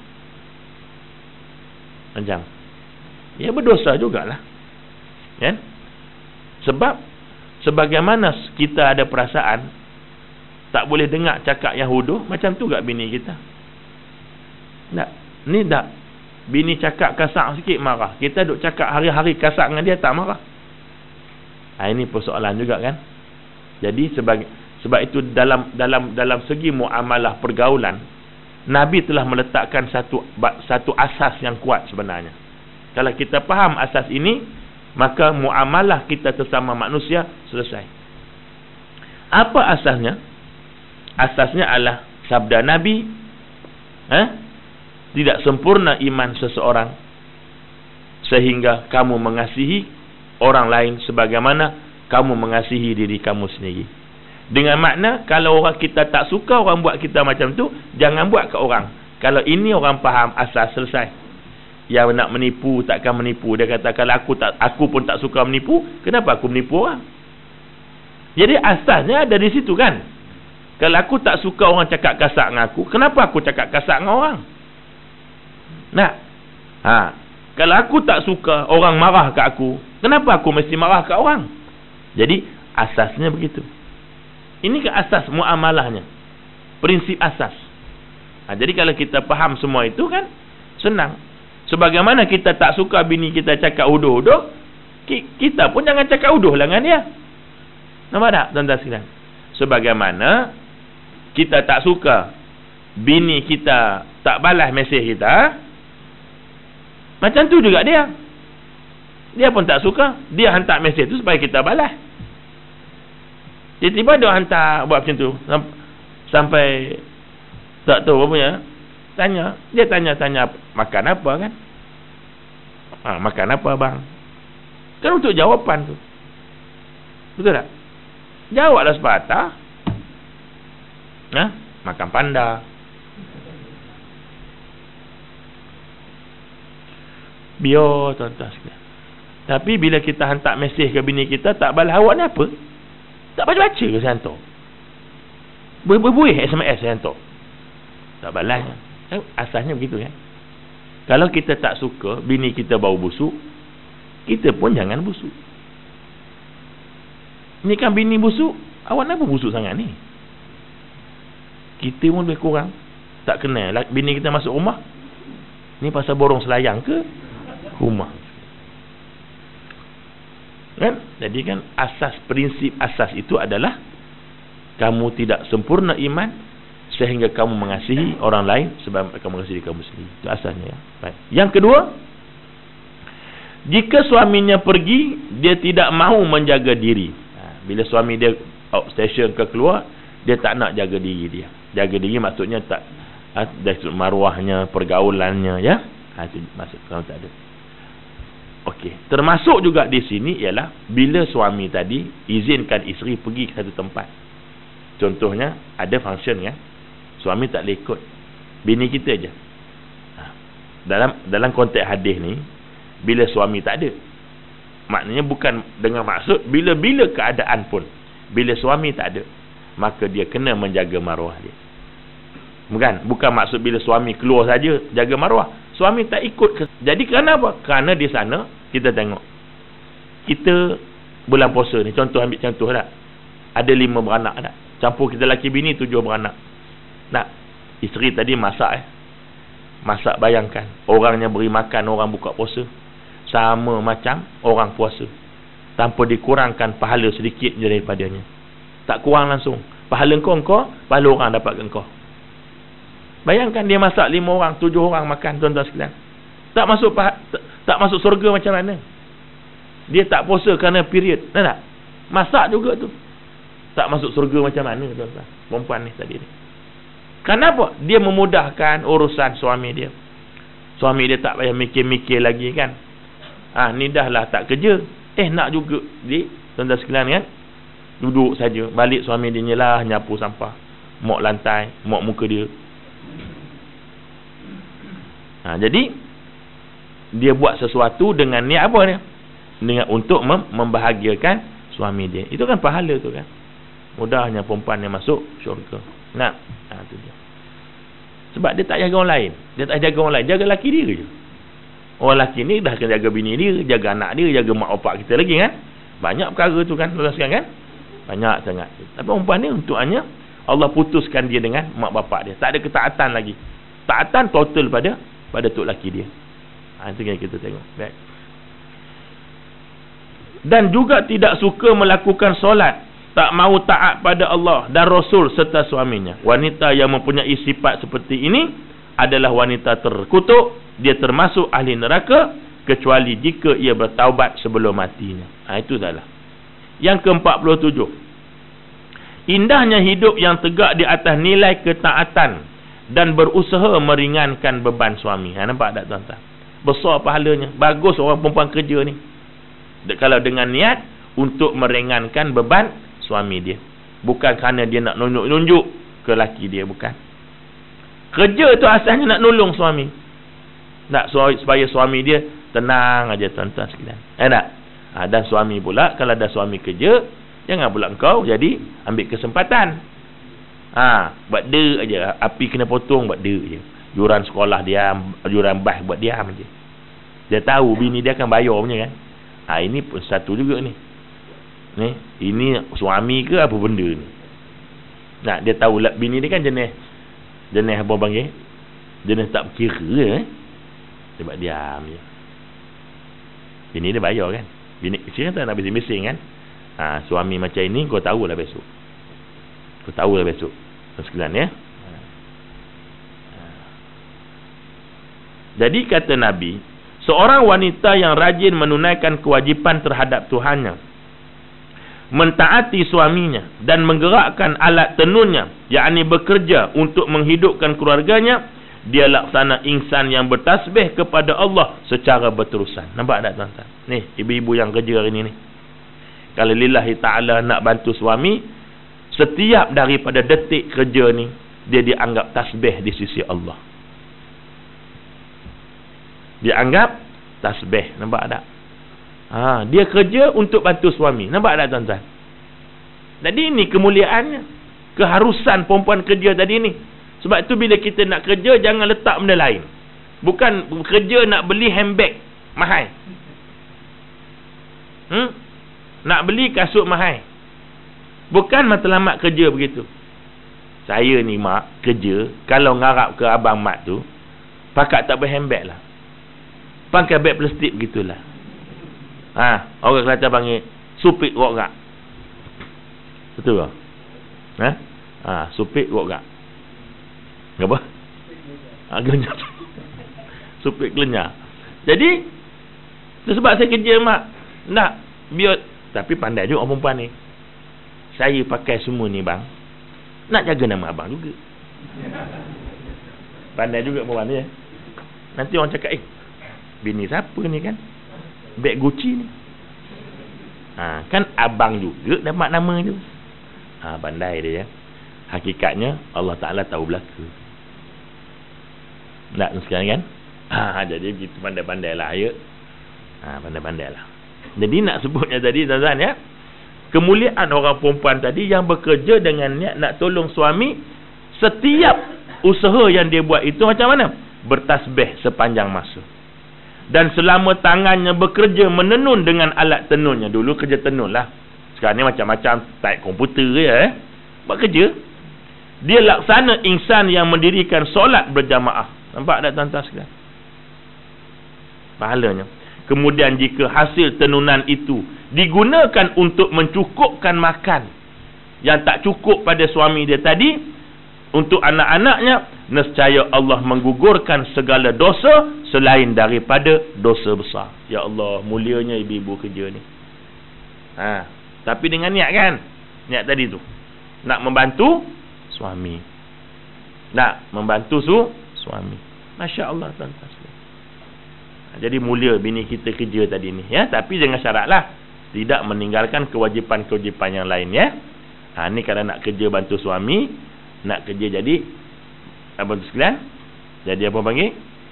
Macam, ya berdosa jugalah. Kan? Sebab sebagaimana kita ada perasaan tak boleh dengar cakap yang huduh, macam tu kat bini kita. Tak, ni tak. Bini cakap kasar sikit marah. Kita duk cakap hari-hari kasar dengan dia, tak marah. Ha, ini persoalan juga kan. Jadi sebagai sebab itu dalam dalam dalam segi muamalah pergaulan, Nabi telah meletakkan satu satu asas yang kuat sebenarnya. Kalau kita faham asas ini, maka muamalah kita sesama manusia selesai. Apa asasnya? Asasnya adalah sabda Nabi, eh? Tidak sempurna iman seseorang sehingga kamu mengasihi orang lain sebagaimana kamu mengasihi diri kamu sendiri. Dengan makna, kalau orang kita tak suka orang buat kita macam tu, jangan buat ke orang. Kalau ini orang faham asas, selesai. Yang nak menipu takkan menipu. Dia kata kalau aku tak aku pun tak suka menipu, kenapa aku menipu orang? Jadi asasnya ada di situ kan. Kalau aku tak suka orang cakap kasar dengan aku, kenapa aku cakap kasar dengan orang? Nah, ha, kalau aku tak suka orang marah kat aku, kenapa aku mesti marah kat orang? Jadi asasnya begitu. Ini ke asas muamalahnya, prinsip asas. Ha, jadi kalau kita faham semua itu kan senang. Sebagaimana kita tak suka bini kita cakap uduh-uduh, kita pun jangan cakap uduh lah dengan dia. Nampak tak tuan-tuan sekalian? Sebagaimana kita tak suka bini kita tak balas mesej kita, macam tu juga dia. Dia pun tak suka, dia hantar mesej tu supaya kita balas. Tiba-tiba dia hantar buat macam tu sampai tak tahu apa ya. Tanya, dia tanya-tanya makan apa kan? Ha, makan apa bang? Kan untuk jawapan tu. Betul tak? Jawablah sepatah. Ha? Makan panda. Biar tuan-tuan sekalian. Tapi bila kita hantar mesej ke bini kita, tak balas awak ni apa? Tak baca-baca ke saya hantar? Buih-buih S M S saya hantar. Tak balasnya. Asalnya begitu kan. Kalau kita tak suka bini kita bau busuk, kita pun jangan busuk. Ni kan bini busuk, awak kenapa busuk sangat ni? Kita pun lebih kurang. Tak kenal bini kita masuk rumah. Ni pasal borong selayang ke rumah? Kan? Jadi kan asas, prinsip asas itu adalah kamu tidak sempurna iman sehingga kamu mengasihi orang lain sebab kamu mengasihi kamu sendiri. Itu asalnya ya. Baik. Yang kedua, jika suaminya pergi, dia tidak mahu menjaga diri. Ha, bila suami dia outstation ke keluar, dia tak nak jaga diri dia. Jaga diri maksudnya tak ha, dari maruahnya, pergaulannya ya. Ha, itu maksud kalau tak ada. Okey, termasuk juga di sini ialah bila suami tadi izinkan isteri pergi ke satu tempat. Contohnya ada function ya. Suami tak boleh ikut, bini kita aja. Ha. Dalam dalam konteks hadis ni, bila suami tak ada, maknanya bukan dengan maksud bila-bila keadaan pun, bila suami tak ada, maka dia kena menjaga maruah dia. Bukan, bukan maksud bila suami keluar saja jaga maruah. Suami tak ikut ke. Jadi kerana apa? Kerana di sana kita tengok, kita bulan puasa ni, contoh ambil contoh tak? Ada lima beranak tak? Campur kita laki bini tujuh beranak. Nak, isteri tadi masak eh. Masak, bayangkan, orangnya beri makan orang buka puasa sama macam orang puasa, tanpa dikurangkan pahala sedikit je daripadanya. Tak kurang langsung. Pahala engkau engkau, pahala orang dapat ke engkau. Bayangkan dia masak lima orang, tujuh orang makan, tuan-tuan sekalian. Tak masuk tak, tak masuk surga macam mana? Dia tak puasa kerana period. Tak tak? Masak juga tu. Tak masuk surga macam mana, tuan-tuan? Perempuan ni tadi ni. Kenapa? Dia memudahkan urusan suami dia. Suami dia tak payah mikir-mikir lagi kan. Ah, ni dah lah tak kerja. Eh nak juga dia, tuan-tuan sekalian kan. Duduk saja. Balik suami dia nyelah, nyapu sampah, mop lantai, mop muka dia. Ha, jadi dia buat sesuatu dengan niat apa ni? Dengan untuk mem membahagiakan suami dia. Itu kan pahala tu kan. Mudahnya perempuan yang masuk syurga. Nah, ha, tu dia. Sebab dia tak jaga orang lain. Dia tak jaga orang lain, jaga laki dia je. Orang laki ni dah kena jaga bini dia, jaga anak dia, jaga mak bapak kita lagi kan. Banyak perkara tu kan, tuan sekarang kan. Banyak sangat. Tapi perempuan ni untuknya Allah putuskan dia dengan mak bapak dia. Tak ada ketaatan lagi. Taatan total pada pada tok laki dia. Ha, itu yang kita tengok. Baik. Dan juga tidak suka melakukan solat, tak mahu taat pada Allah dan Rasul serta suaminya. Wanita yang mempunyai sifat seperti ini adalah wanita terkutuk. Dia termasuk ahli neraka kecuali jika ia bertaubat sebelum matinya. Ha, itu salah. Yang ke-empat puluh tujuh. Indahnya hidup yang tegak di atas nilai ketaatan dan berusaha meringankan beban suami. Ha, nampak tak tuan-tuan? Besar pahalanya. Bagus orang perempuan kerja ni. Kalau dengan niat untuk meringankan beban suami dia. Bukan kerana dia nak nunjuk-nunjuk ke laki dia. Bukan. Kerja tu asalnya nak nolong suami. Nak supaya suami dia tenang aja tuan-tuan sekalian. Eh tak? Ha, dan suami pula, kalau ada suami kerja, jangan pula engkau jadi ambil kesempatan. Ha, buat de aja. Api kena potong, buat de je. Yuran sekolah diam, yuran bas buat diam aja. Dia tahu bini dia akan bayar punya kan. Ha, ini pun satu juga ni. Ni, ini suami ke apa benda ni? Nah, dia tahu lah bini dia kan jenis jenis apa panggil? Jenis tak berkira eh. Sebab diam je. Bini dia bayar kan. Bini kecil kan tak nak bising-bising kan. Ha, suami macam ini kau tahulah besok. Kau tahulah besok. Sekalian ya. Jadi kata Nabi, seorang wanita yang rajin menunaikan kewajipan terhadap Tuhannya, mentaati suaminya dan menggerakkan alat tenunnya, yakni bekerja untuk menghidupkan keluarganya, dia laksana insan yang bertasbih kepada Allah secara berterusan. Nampak tak tuan-tuan? Ni ibu-ibu yang kerja hari ni ni. Kalau lillahi ta'ala nak bantu suami, setiap daripada detik kerja ni dia dianggap tasbih di sisi Allah. Dia anggap tasbih. Nampak tak? Ha, dia kerja untuk bantu suami. Nampak tak tuan-tuan? Jadi ini kemuliaannya. Keharusan perempuan kerja tadi ni. Sebab tu bila kita nak kerja, jangan letak benda lain. Bukan kerja nak beli handbag mahal. Hmm? Nak beli kasut mahal. Bukan matlamat kerja begitu. Saya ni mak kerja, kalau ngarap ke abang mak tu, pakat tak berhandbag lah. Pakai beg plastik begitulah. Ha, orang Kelantan panggil supik rok gak. Betul tak? Ha? Ha, supik rok gak. Apa? Ha, gelenyar. Supik gelenyar. Jadi, sebab saya kerja mak, nak biar, tapi pandai juga orang perempuan ni. Saya pakai semua ni bang, nak jaga nama abang juga. Pandai juga perempuan ni. Nanti orang cakap, eh, bini siapa ni kan? Beg Gucci ni. Ha, kan abang juga dapat nama tu. Ha, pandai dia ya. Hakikatnya Allah Ta'ala tahu belaka. Tak sekarang kan? Ha, jadi begitu pandai-pandai lah ya. Ha, pandai-pandai lah. Jadi nak sebutnya tadi tuan-tuan ya, kemuliaan orang perempuan tadi yang bekerja dengan niat nak tolong suami, setiap usaha yang dia buat itu macam mana? Bertasbih sepanjang masa. Dan selama tangannya bekerja menenun dengan alat tenunnya. Dulu kerja tenun lah. Sekarang ni macam-macam type komputer ya, eh. Buat kerja. Dia laksana insan yang mendirikan solat berjamaah. Nampak tak tuan-tuan sekalian? Pahalanya. Kemudian jika hasil tenunan itu digunakan untuk mencukupkan makan yang tak cukup pada suami dia tadi, untuk anak-anaknya, nescaya Allah menggugurkan segala dosa selain daripada dosa besar. Ya Allah, mulianya ibu-ibu kerja ni. Ha, tapi dengan niat kan? Niat tadi tu. Nak membantu suami. Nak membantu su suami. Masya Allah tuan-tuan. Ha, jadi mulia bini kita kerja tadi ni ya, tapi dengan syaratlah tidak meninggalkan kewajipan-kewajipan yang lain ya. Ha, ni kalau nak kerja bantu suami, nak kerja jadi apa tu sekalian? Jadi apa panggil?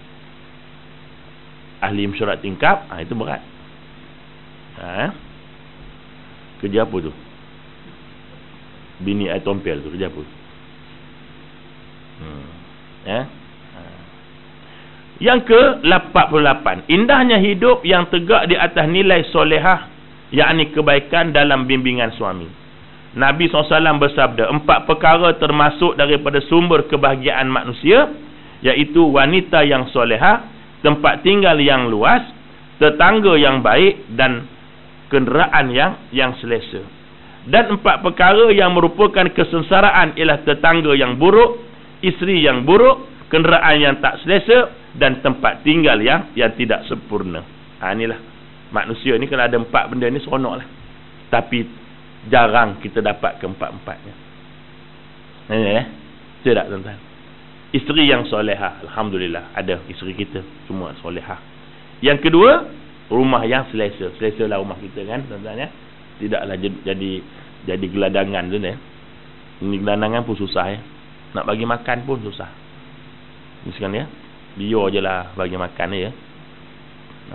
Ahli mesyuarat tingkap. Ha, itu berat. Ha? Kerja apa tu? Bini air tompel tu kerja apa? Hmm. Ya? Ha. Yang ke lapan puluh lapan, indahnya hidup yang tegak di atas nilai solehah, yakni kebaikan dalam bimbingan suami. Nabi sallallahu alaihi wasallam bersabda, empat perkara termasuk daripada sumber kebahagiaan manusia, iaitu wanita yang solehah, tempat tinggal yang luas, tetangga yang baik, dan kenderaan yang yang selesa. Dan empat perkara yang merupakan kesengsaraan ialah tetangga yang buruk, isteri yang buruk, kenderaan yang tak selesa, dan tempat tinggal yang yang tidak sempurna. Ha, inilah manusia ni, kalau ada empat benda ni seronok lah. Tapi jarang kita dapat keempat-empatnya. Eh, tidak tuan-tuan. Isteri yang solehah, alhamdulillah ada isteri kita semua solehah. Yang kedua, rumah yang selesa. Selesa lah rumah kita kan tuan-tuan ya. Tidaklah jadi jadi geladangan tu ya. Ini geladangan pun susah ya. Nak bagi makan pun susah. Misalkan ya, biar je lah bagi makan ya. Ha.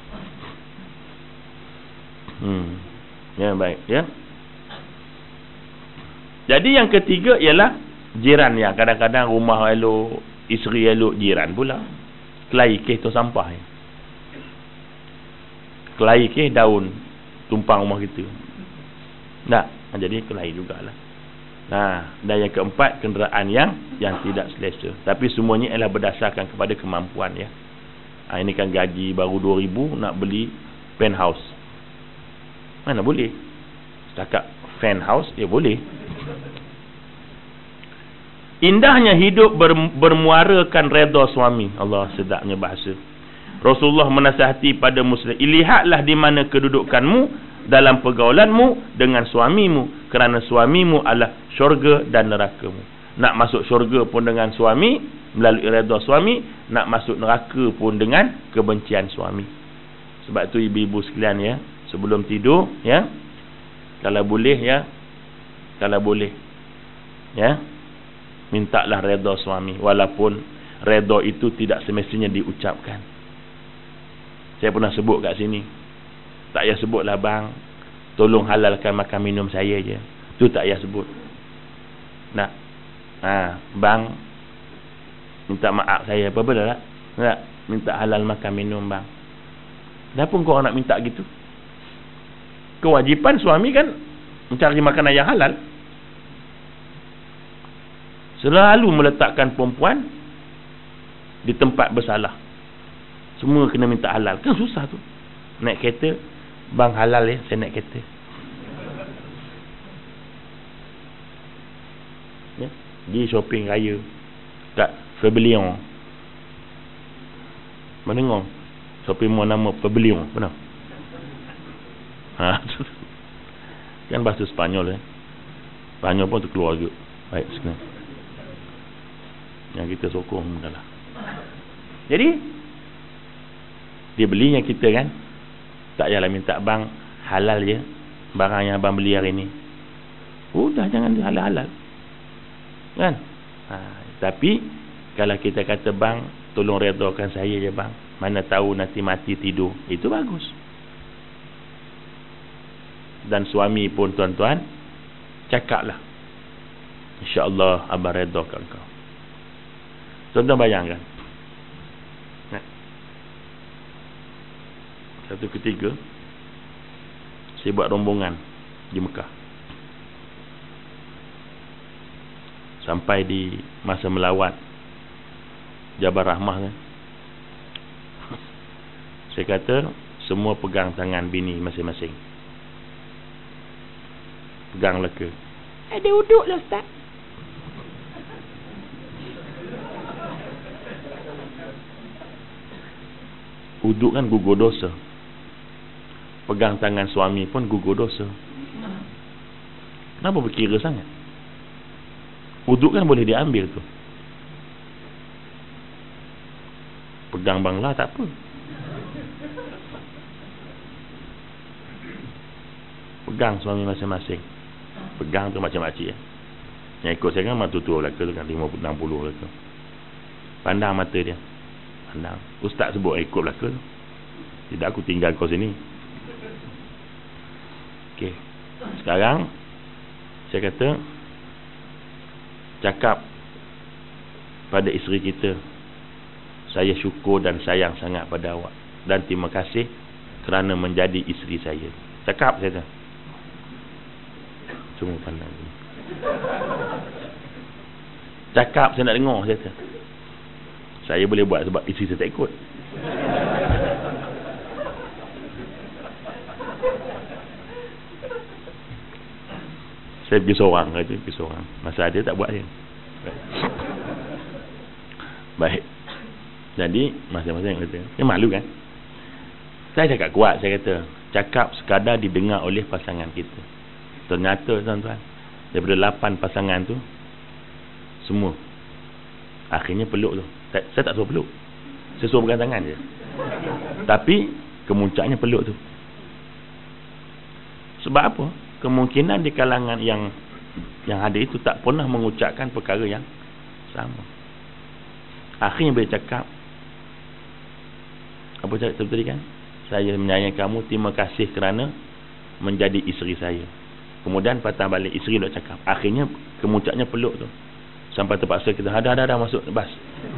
Hmm. Ya baik ya. Jadi yang ketiga ialah jiran yang kadang-kadang rumah elok, isteri elok, jiran pula kelai kes tu sampah ya. Kelai kes daun tumpang rumah kita. Tak, jadi kelai jugalah. Nah, dan yang keempat, kenderaan yang yang tidak selesa. Tapi semuanya ialah berdasarkan kepada kemampuan ya. Ha, ini kan gaji baru dua ribu nak beli penthouse. Mana boleh? Setakat fan house dia boleh. Indahnya hidup ber, bermuarakan redha suami. Allah, sedapnya bahasa. Rasulullah menasihati pada muslim, lihatlah di mana kedudukanmu dalam pergaulanmu dengan suamimu, kerana suamimu adalah syurga dan nerakamu. Nak masuk syurga pun dengan suami, melalui redha suami. Nak masuk neraka pun dengan kebencian suami. Sebab tu ibu-ibu sekalian ya, sebelum tidur ya, kalau boleh ya, kalau boleh ya, mintalah redha suami, walaupun redha itu tidak semestinya diucapkan. Saya pernah sebut kat sini, tak payah sebutlah bang, tolong halalkan makan minum saya je, tu tak payah sebut. Nak ha, bang minta maaf saya apa benda tak? Nak minta halal makan minum bang. Kenapa kau nak minta gitu? Kewajipan suami kan mencari makanan yang halal. Selalu meletakkan perempuan di tempat bersalah. Semua kena minta halal. Kan susah tu. Naik kereta, bang halal ya, saya naik kereta. Ya, di shopping raya kat Pavilion. Mana dengar? Shopping mall nama Pavilion, benar? Ha. Kan bahasa Sepanyol eh. Sepanyol pun terkeluar juga. Baik sekarang. Yang kita sokong dah. Jadi dia beli yang kita kan, tak payahlah minta bang halal je barang yang abang beli hari ni. Udah jangan halal-halal. Kan? Ha, tapi kalau kita kata bang tolong redakan saya je bang, mana tahu nanti mati tidur, itu bagus. Dan suami pun tuan-tuan cakaplah, insya-Allah abang redakan kau. Tuan-tuan bayangkan, satu ketiga saya buat rombongan di Mekah. Sampai di masa melawat Jabal Rahmah kan, saya kata semua pegang tangan bini masing-masing. Pegang leka. Ada uduk lah Ustaz. Uduk kan gugur dosa. Pegang tangan suami pun gugur dosa. Kenapa berkira sangat? Uduk kan boleh diambil tu. Pegang bangla tak apa. Pegang suami masing-masing. Pegang tu macam makcik eh. Yang ikut saya kan mak tutur belaka tu kan lima puluh enam puluh belaka. Pandang mata dia. Pandang. Ustaz sebut ikut belaka tu. Tidak, aku tinggal kau sini. Okey. Sekarang saya kata cakap pada isteri kita, saya syukur dan sayang sangat pada awak dan terima kasih kerana menjadi isteri saya. Cakap saya kata. Cuma pandang. Cakap saya nak dengar saya kata. Saya boleh buat sebab isteri saya tak ikut. Saya pergi seorang kata, pergi seorang. Masa ada tak buat dia. Baik. Jadi masing-masing kata, dia malu kan? Saya cakap kuat, saya kata, cakap sekadar didengar oleh pasangan kita. Ternyata tuan-tuan, daripada lapan pasangan tu, semua akhirnya peluk tu. Saya, saya tak suruh peluk. Saya suruh pegang tangan je. Tapi kemuncaknya peluk tu. Sebab apa? Kemungkinan di kalangan yang yang ada itu tak pernah mengucapkan perkara yang sama. Akhirnya boleh cakap, apa cakap tadi kan? Saya menyayangi kamu, terima kasih kerana menjadi isteri saya. Kemudian patah balik, isteri nak cakap. Akhirnya kemuncaknya peluk tu. Sampai terpaksa kita ada ada ada masuk bas.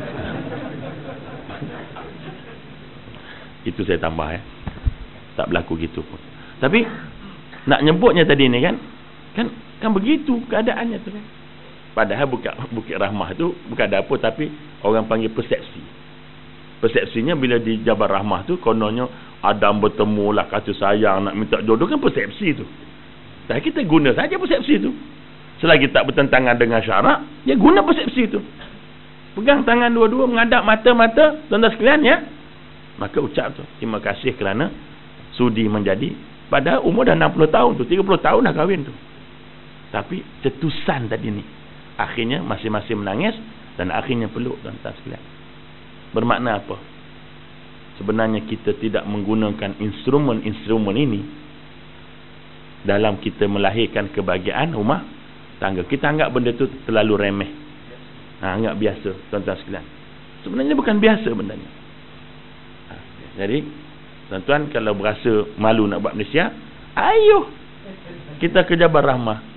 Itu saya tambah ya. Tak berlaku gitu pun. Tapi nak nyebutnya tadi ni kan, Kan kan begitu keadaannya tu kan. Padahal Bukit, Bukit Rahmah tu bukan ada apa, tapi orang panggil persepsi. Persepsinya bila di Jabal Rahmah tu kononnya Adam bertemu lah, kata sayang, nak minta jodoh, kan persepsi tu. Dan kita guna saja persepsi tu. Selagi tak bertentangan dengan syarak, dia guna persepsi tu. Pegang tangan dua-dua, menghadap mata-mata, tuan-tuan sekalian ya. Maka ucap tu, terima kasih kerana sudi menjadi. Padahal umur dah enam puluh tahun tu, tiga puluh tahun dah kahwin tu. Tapi cetusan tadi ni, akhirnya masing-masing menangis dan akhirnya peluk, tuan-tuan sekalian. Bermakna apa? Sebenarnya kita tidak menggunakan instrumen-instrumen ini dalam kita melahirkan kebahagiaan rumah tangga. Kita anggap benda tu terlalu remeh. Ha, anggap biasa, tuan-tuan sekalian. Sebenarnya bukan biasa bendanya. Ha, jadi, tuan-tuan kalau berasa malu nak buat Malaysia, ayo kita ke Jabal Rahmah.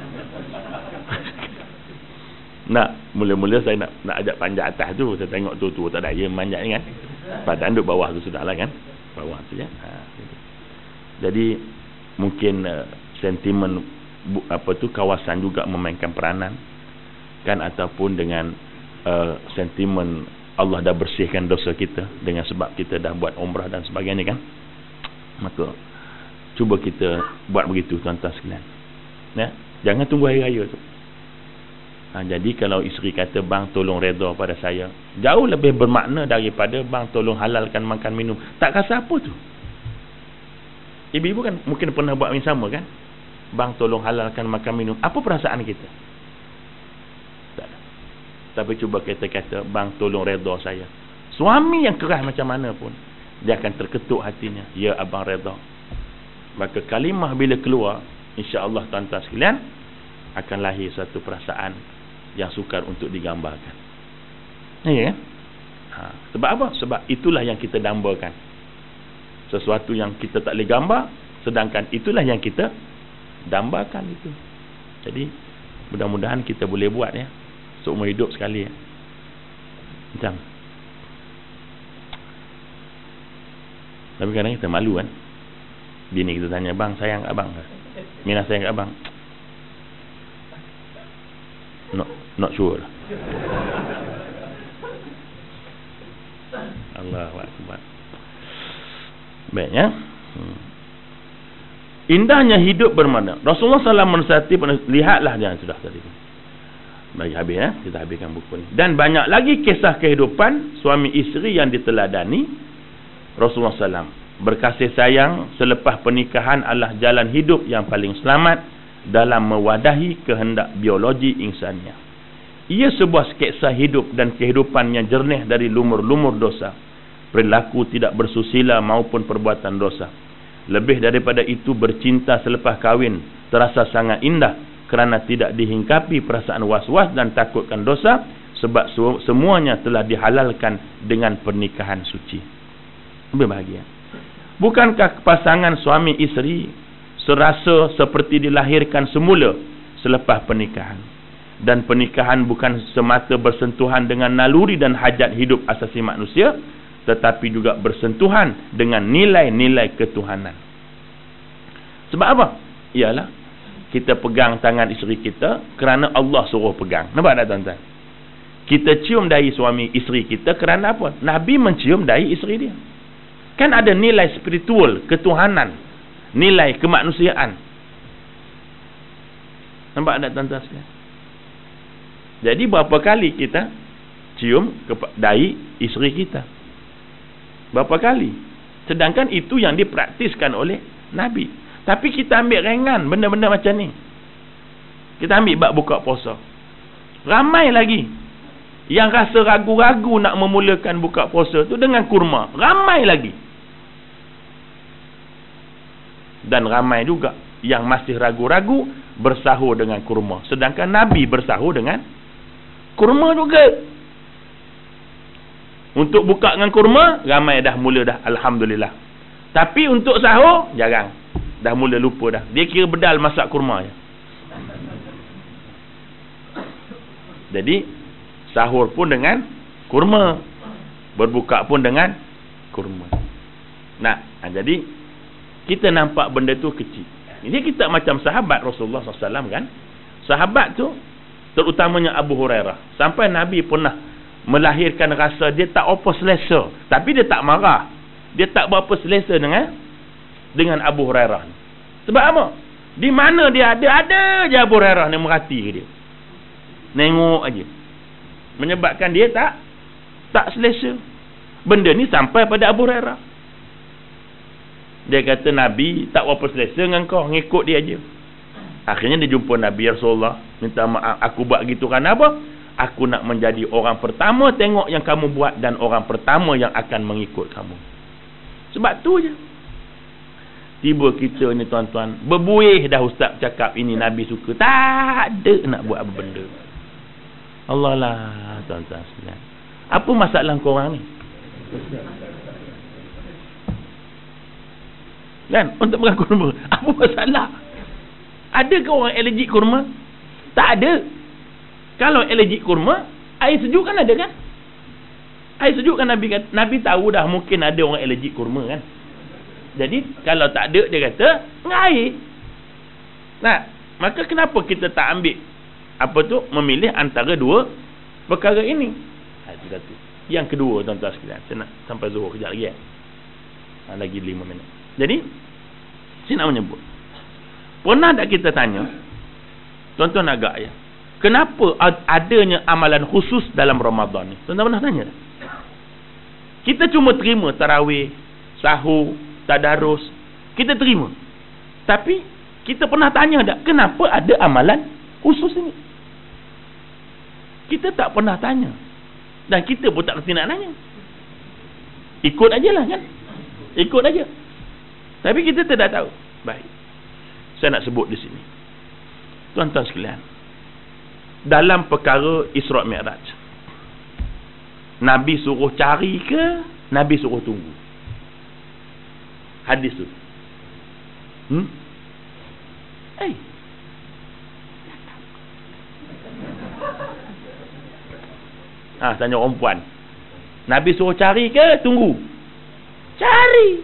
Nak mula-mula saya nak nak ajak panjat atas tu, saya tengok tu-tu tak ada dia manjat ni kan. Padahal duduk bawah tu sudahlah kan. Bawah tu ya. Ha, jadi mungkin uh, sentimen bu, apa tu kawasan juga memainkan peranan kan, ataupun dengan uh, sentimen Allah dah bersihkan dosa kita dengan sebab kita dah buat umrah dan sebagainya kan. Maka cuba kita buat begitu, tuan-tuan sekalian. Ya, jangan tunggu hari raya tu. Ha, jadi kalau isteri kata bang tolong redha pada saya, jauh lebih bermakna daripada bang tolong halalkan makan minum. Tak rasa apa tu. Ibu-ibu kan mungkin pernah buat yang sama kan. Bang tolong halalkan makan minum. Apa perasaan kita? Tak ada. Tapi cuba kita kata bang tolong redha saya. Suami yang keras macam mana pun, dia akan terketuk hatinya. Ya abang redha. Maka kalimah bila keluar, insya-Allah tuan-tuan sekalian, akan lahir satu perasaan yang sukar untuk digambarkan. Ya kan? Ha, sebab apa? Sebab itulah yang kita dambakan. Sesuatu yang kita tak boleh gambar, sedangkan itulah yang kita dambakan itu. Jadi mudah-mudahan kita boleh buat ya, seumur hidup sekali ya. Macam. Tapi kadang kita malu kan. Bini kita tanya, bang sayang kat abang ke? Mina sayang kat abang? Not, not sure lah. Allahu Akbar. Baiknya, hmm. Indahnya hidup bermakna. Rasulullah sallallahu alaihi wasallam menasihati, lihatlah jangan sudah tadi. Bagi habis ya, kita habiskan buku ni. Dan banyak lagi kisah kehidupan suami isteri yang diteladani Rasulullah sallallahu alaihi wasallam. Berkasih sayang selepas pernikahan adalah jalan hidup yang paling selamat dalam mewadahi kehendak biologi insannya. Ia sebuah sketsa hidup dan kehidupan yang jernih dari lumur-lumur dosa, perilaku tidak bersusila maupun perbuatan dosa. Lebih daripada itu, bercinta selepas kahwin terasa sangat indah kerana tidak dihingkapi perasaan was-was dan takutkan dosa, sebab semuanya telah dihalalkan dengan pernikahan suci. Lebih bahagia. Bukankah pasangan suami isteri serasa seperti dilahirkan semula selepas pernikahan? Dan pernikahan bukan semata bersentuhan dengan naluri dan hajat hidup asasi manusia, tetapi juga bersentuhan dengan nilai-nilai ketuhanan. Sebab apa? Ialah kita pegang tangan isteri kita kerana Allah suruh pegang. Nampak tak tuan-tuan? Kita cium dahi suami isteri kita kerana apa? Nabi mencium dahi isteri dia. Kan ada nilai spiritual, ketuhanan, nilai kemanusiaan. Nampak tak tuan-tuan sekalian? Jadi berapa kali kita cium dahi isteri kita? Berapa kali? Sedangkan itu yang dipraktiskan oleh Nabi. Tapi kita ambil ringan benda-benda macam ni. Kita ambil bab buka puasa. Ramai lagi yang rasa ragu-ragu nak memulakan buka puasa tu dengan kurma. Ramai lagi. Dan ramai juga yang masih ragu-ragu bersahur dengan kurma. Sedangkan Nabi bersahur dengan kurma juga. Untuk buka dengan kurma, ramai dah mula dah, alhamdulillah. Tapi untuk sahur, jarang. Dah mula lupa dah. Dia kira bedal masak kurma je. Jadi, sahur pun dengan kurma. Berbuka pun dengan kurma. Nah, jadi kita nampak benda tu kecil. Dia kita macam sahabat Rasulullah sallallahu alaihi wasallam kan. Sahabat tu terutamanya Abu Hurairah, sampai Nabi pernah melahirkan rasa dia tak apa selesa, tapi dia tak marah, dia tak berapa selesa dengan dengan Abu Hurairah. Sebab apa? Di mana dia ada, ada je Abu Hurairah ni merhati ke dia, nengok aja, menyebabkan dia tak tak selesa. Benda ni sampai pada Abu Hurairah. Dia kata Nabi tak berapa selesa dengan kau, ngikut dia aja. Akhirnya dia jumpa Nabi, Rasulullah, minta maaf, aku buat gitu kerana apa? Aku nak menjadi orang pertama tengok yang kamu buat dan orang pertama yang akan mengikut kamu. Sebab tu je. Tiba kita ni tuan-tuan, berbuih dah ustaz cakap ini Nabi suka. Tak ada nak buat apa benda. Allah lah tuan-tuan sekalian. Apa masalah korang ni? Kan? Untuk makan kurma. Apa masalah? Ada ke orang alergik kurma? Tak ada. Kalau alergik kurma, air sejuk kan ada kan? Air sejuk kan Nabi kata, Nabi tahu dah mungkin ada orang alergik kurma kan? Jadi kalau tak ada, dia kata dengan air. Nah, maka kenapa kita tak ambil apa tu, memilih antara dua perkara ini? Itu satu. Yang kedua tuan-tuan sekalian, saya nak sampai zuhur kejap lagi eh. Ha, lagi lima minit. Jadi saya nak menyebut, pernah tak kita tanya tuan-tuan agak ya, kenapa adanya amalan khusus dalam Ramadan ni? Tuan-tuan pernah tanya tak? Kita cuma terima tarawih, sahur, tadarus, kita terima. Tapi kita pernah tanya tak, kenapa ada amalan khusus ini? Kita tak pernah tanya. Dan kita pun tak mesti nak tanya. Ikut ajalah kan? Ikut aja. Tapi kita tidak tahu. Baik. Saya nak sebut di sini. Tuan-tuan sekalian, dalam perkara Isra' Mi'raj, Nabi suruh cari ke Nabi suruh tunggu? Hadis tu. Hmm? Eh. Ah, ha, tanya orang puan. Nabi suruh cari ke tunggu? Cari.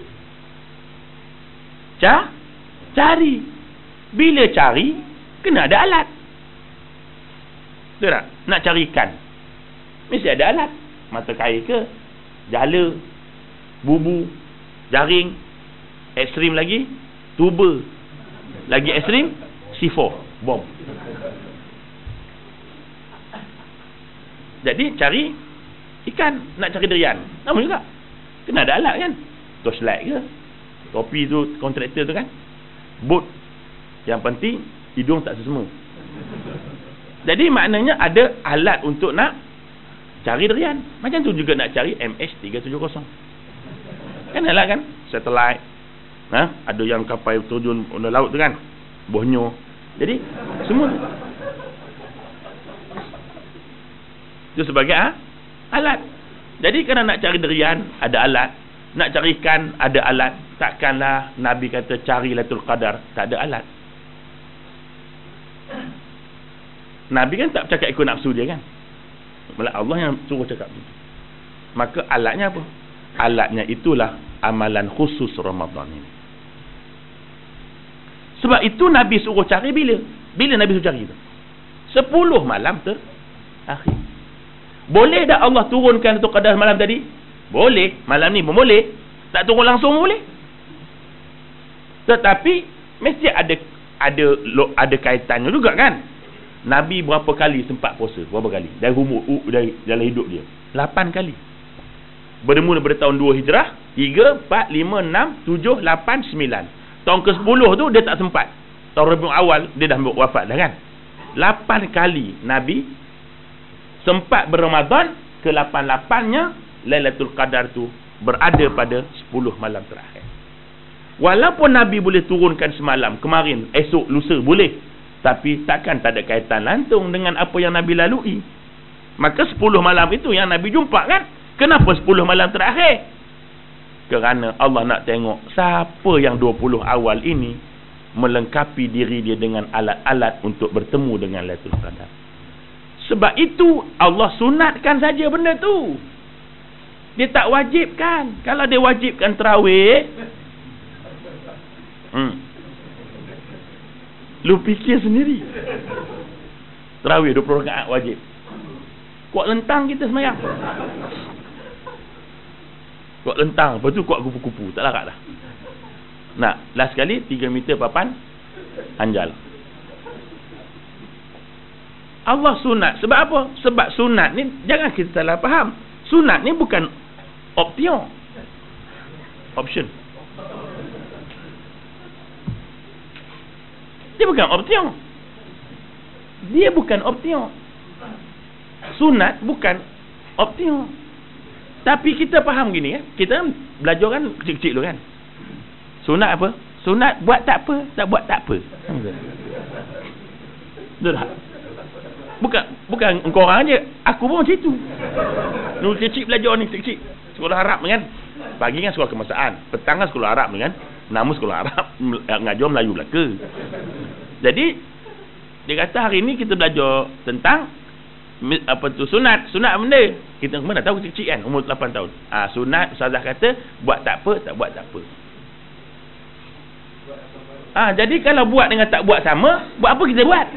Ca? Cari. Bila cari, kena ada alat. Betul tak? Nak cari ikan, mesti ada alat. Mata kail ke, jala, bubu, jaring, ekstrim lagi, tuba, lagi ekstrim, C four, bom. Jadi cari ikan, nak cari derian, nama juga kena ada alat kan? Torchlight ke, topi tu kontraktor tu kan, boat, yang penting hidung tak sesama. Jadi maknanya ada alat untuk nak cari derian. Macam tu juga nak cari M H tiga tujuh kosong. Kan alat kan? Satellite. Ha? Ada yang kapal terjun under laut tu kan? Borneo. Jadi semua itu sebagai ha? alat. Jadi kalau nak cari derian ada alat, nak cari ikan ada alat. Takkanlah Nabi kata cari Lailatul Qadar tak ada alat. Nabi kan tak cakap ikut nafsu dia kan? Malah Allah yang suruh cakap begitu. Maka alatnya apa? Alatnya itulah amalan khusus Ramadan ini. Sebab itu Nabi suruh cari bila? Bila Nabi suruh cari itu? Sepuluh malam terakhir. Boleh tak Allah turunkan Lailatul Qadar malam tadi? Boleh. Malam ni pun boleh. Tak turun langsung boleh. Tetapi mesti ada ada ada kaitannya juga kan? Nabi berapa kali sempat puasa? Berapa kali? Dari umur uh, dari dalam hidup dia. lapan kali. Bermula pada tahun dua Hijrah, tiga, empat, lima, enam, tujuh, lapan, sembilan. Tahun ke sepuluh tu dia tak sempat. Tahun Rabiul Awal dia dah wafat dah kan? lapan kali Nabi sempat berRamadan, ke lapan-lapannya Lailatul Qadar tu berada pada sepuluh malam terakhir. Walaupun Nabi boleh turunkan semalam, kemarin, esok, lusa boleh. Tapi takkan tak ada kaitan langsung dengan apa yang Nabi lalui. Maka sepuluh malam itu yang Nabi jumpa kan? Kenapa sepuluh malam terakhir? Kerana Allah nak tengok siapa yang dua puluh awal ini melengkapi diri dia dengan alat-alat untuk bertemu dengan Lailatul Qadar. Sebab itu Allah sunatkan saja benda tu. Dia tak wajibkan. Kalau dia wajibkan tarawih, hmm. Lu fikir sendiri. Tarawih dua puluh rakaat wajib. Kuat lentang kita semayang. Kuat lentang, lepas tu kuat kupu-kupu, tak larat dah. Nak, last sekali tiga meter papan hanjal. Allah sunat. Sebab apa? Sebab sunat ni, jangan kita salah faham. Sunat ni bukan option. Option. Dia bukan option. Dia bukan option. Sunat bukan option. Tapi kita faham gini ya. Kita belajar kan kecil-kecil dulu kan. Sunat apa? Sunat buat tak apa, tak buat tak apa. Betul tak? Bukan bukan engkau orang aja, aku pun macam tu. Dulu kecil belajar ni kecil. Sekolah Arab kan. Pagi kan sekolah kemasaan, petang kan sekolah Arab kan. Nama sekolah Arab, ngajar Melayu belaka. Jadi dia kata hari ni kita belajar tentang apa tu sunat, sunat benda. Kita mana tahu kecil-kecil kan, umur lapan tahun. Ah ha, sunat ustazah kata buat tak apa, tak buat tak apa. Ah ha, jadi kalau buat dengan tak buat sama, buat apa kita buat?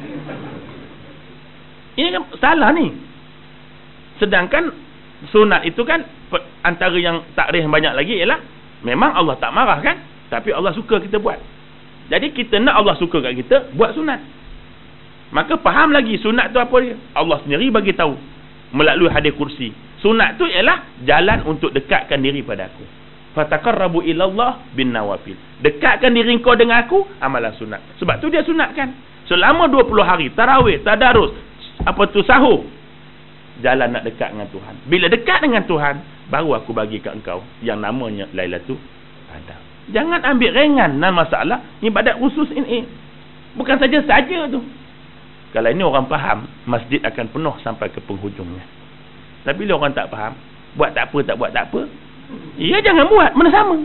Ini kan salah ni. Sedangkan sunat itu kan antara yang takrif yang banyak lagi ialah memang Allah tak marah kan, tapi Allah suka kita buat. Jadi kita nak Allah suka kat kita, buat sunat. Maka faham lagi sunat tu apa dia? Allah sendiri bagi tahu melalui hadis kursi. Sunat tu ialah jalan untuk dekatkan diri pada aku. Fataqarrabu ilallah bin nawafil. Dekatkan diri kau dengan aku, amalan sunat. Sebab tu dia sunatkan. Selama dua puluh hari tarawih, tadarus, apa tu sahur, jalan nak dekat dengan Tuhan. Bila dekat dengan Tuhan, baru aku bagi kat engkau yang namanya Lailatul Qadar. Jangan ambil ringan nan masalah ibadat khusus ini. Bukan saja-saja tu. Kalau ini orang faham, masjid akan penuh sampai ke penghujungnya. Tapi bila orang tak faham, buat tak apa, tak buat tak apa, ya jangan buat, mana sama.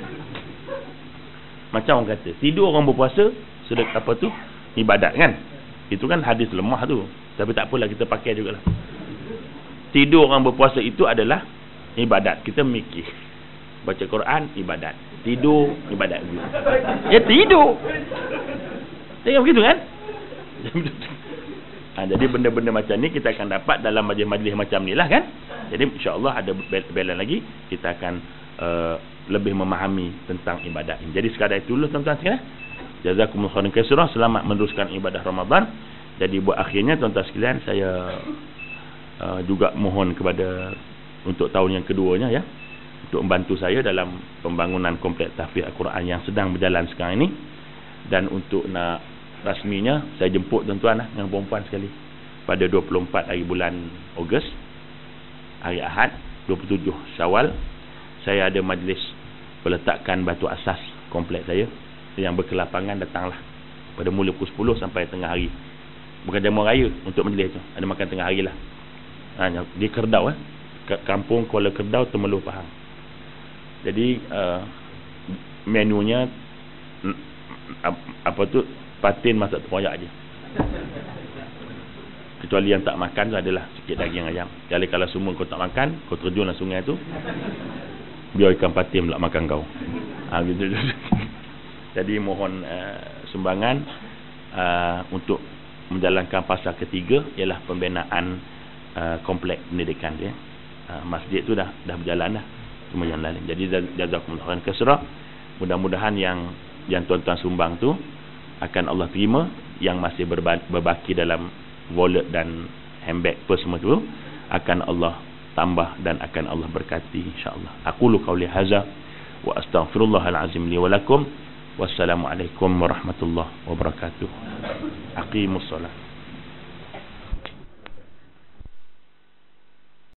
Macam orang kata, tidur orang berpuasa, sedek apa tu, ibadat kan. Itu kan hadis lemah tu. Tapi tak apalah, kita pakai jugalah. Tidur orang berpuasa itu adalah ibadat. Kita mikir. Baca Quran, ibadat. Tidur, ibadat juga. Ya tidur. Tengok begitu kan? Ha, jadi benda-benda macam ni kita akan dapat dalam majlis-majlis macam ni lah kan. Jadi insyaAllah ada bela lagi kita akan uh, lebih memahami tentang ibadat ini. Jadi sekadar itu dulu tuan-tuan sekalian. Jazakumullahu khairan katsiran. Selamat meneruskan ibadah Ramadan. Jadi buat akhirnya tuan-tuan sekalian, saya uh, juga mohon kepada untuk tahun yang keduanya ya, untuk membantu saya dalam pembangunan kompleks tahfiz Al-Quran yang sedang berjalan sekarang ini. Dan untuk nak rasminya saya jemput tuan-tuan lah, yang perempuan sekali pada dua puluh empat hari bulan Ogos, hari Ahad, dua puluh tujuh Syawal, saya ada majlis peletakan batu asas kompleks saya. Yang berkelapangan datanglah pada mula pukul sepuluh sampai tengah hari. Bukan jamuan raya untuk majlis tu, ada makan tengah hari lah. Ha, di Kerdau eh. Kampung Kuala Kerdau, Temeloh Pahang. Jadi uh, menunya apa tu, patin masak tempoyak aja. Kecuali yang tak makan tu adalah sikit daging ayam. Jadi kalau semua kau tak makan, kau terjunlah sungai tu, biar ikan patin pula makan kau. Ha, gitu. Jadi mohon uh, sumbangan uh, untuk menjalankan fasa ketiga, ialah pembinaan uh, kompleks pendidikan dia. Uh, masjid tu dah dah berjalan dah, cuma yang lain. Jadi jazakumullahu khairan katsiran. Mudah-mudahan yang yang tuan-tuan sumbang tu akan Allah terima, yang masih berbaki dalam wallet dan handbag purse semua tu akan Allah tambah dan akan Allah berkati insya-Allah. Aqulu qauli hadza wa astaghfirullahal azim li wa lakum. Wassalamualaikum warahmatullahi wabarakatuh. Aqimus solat.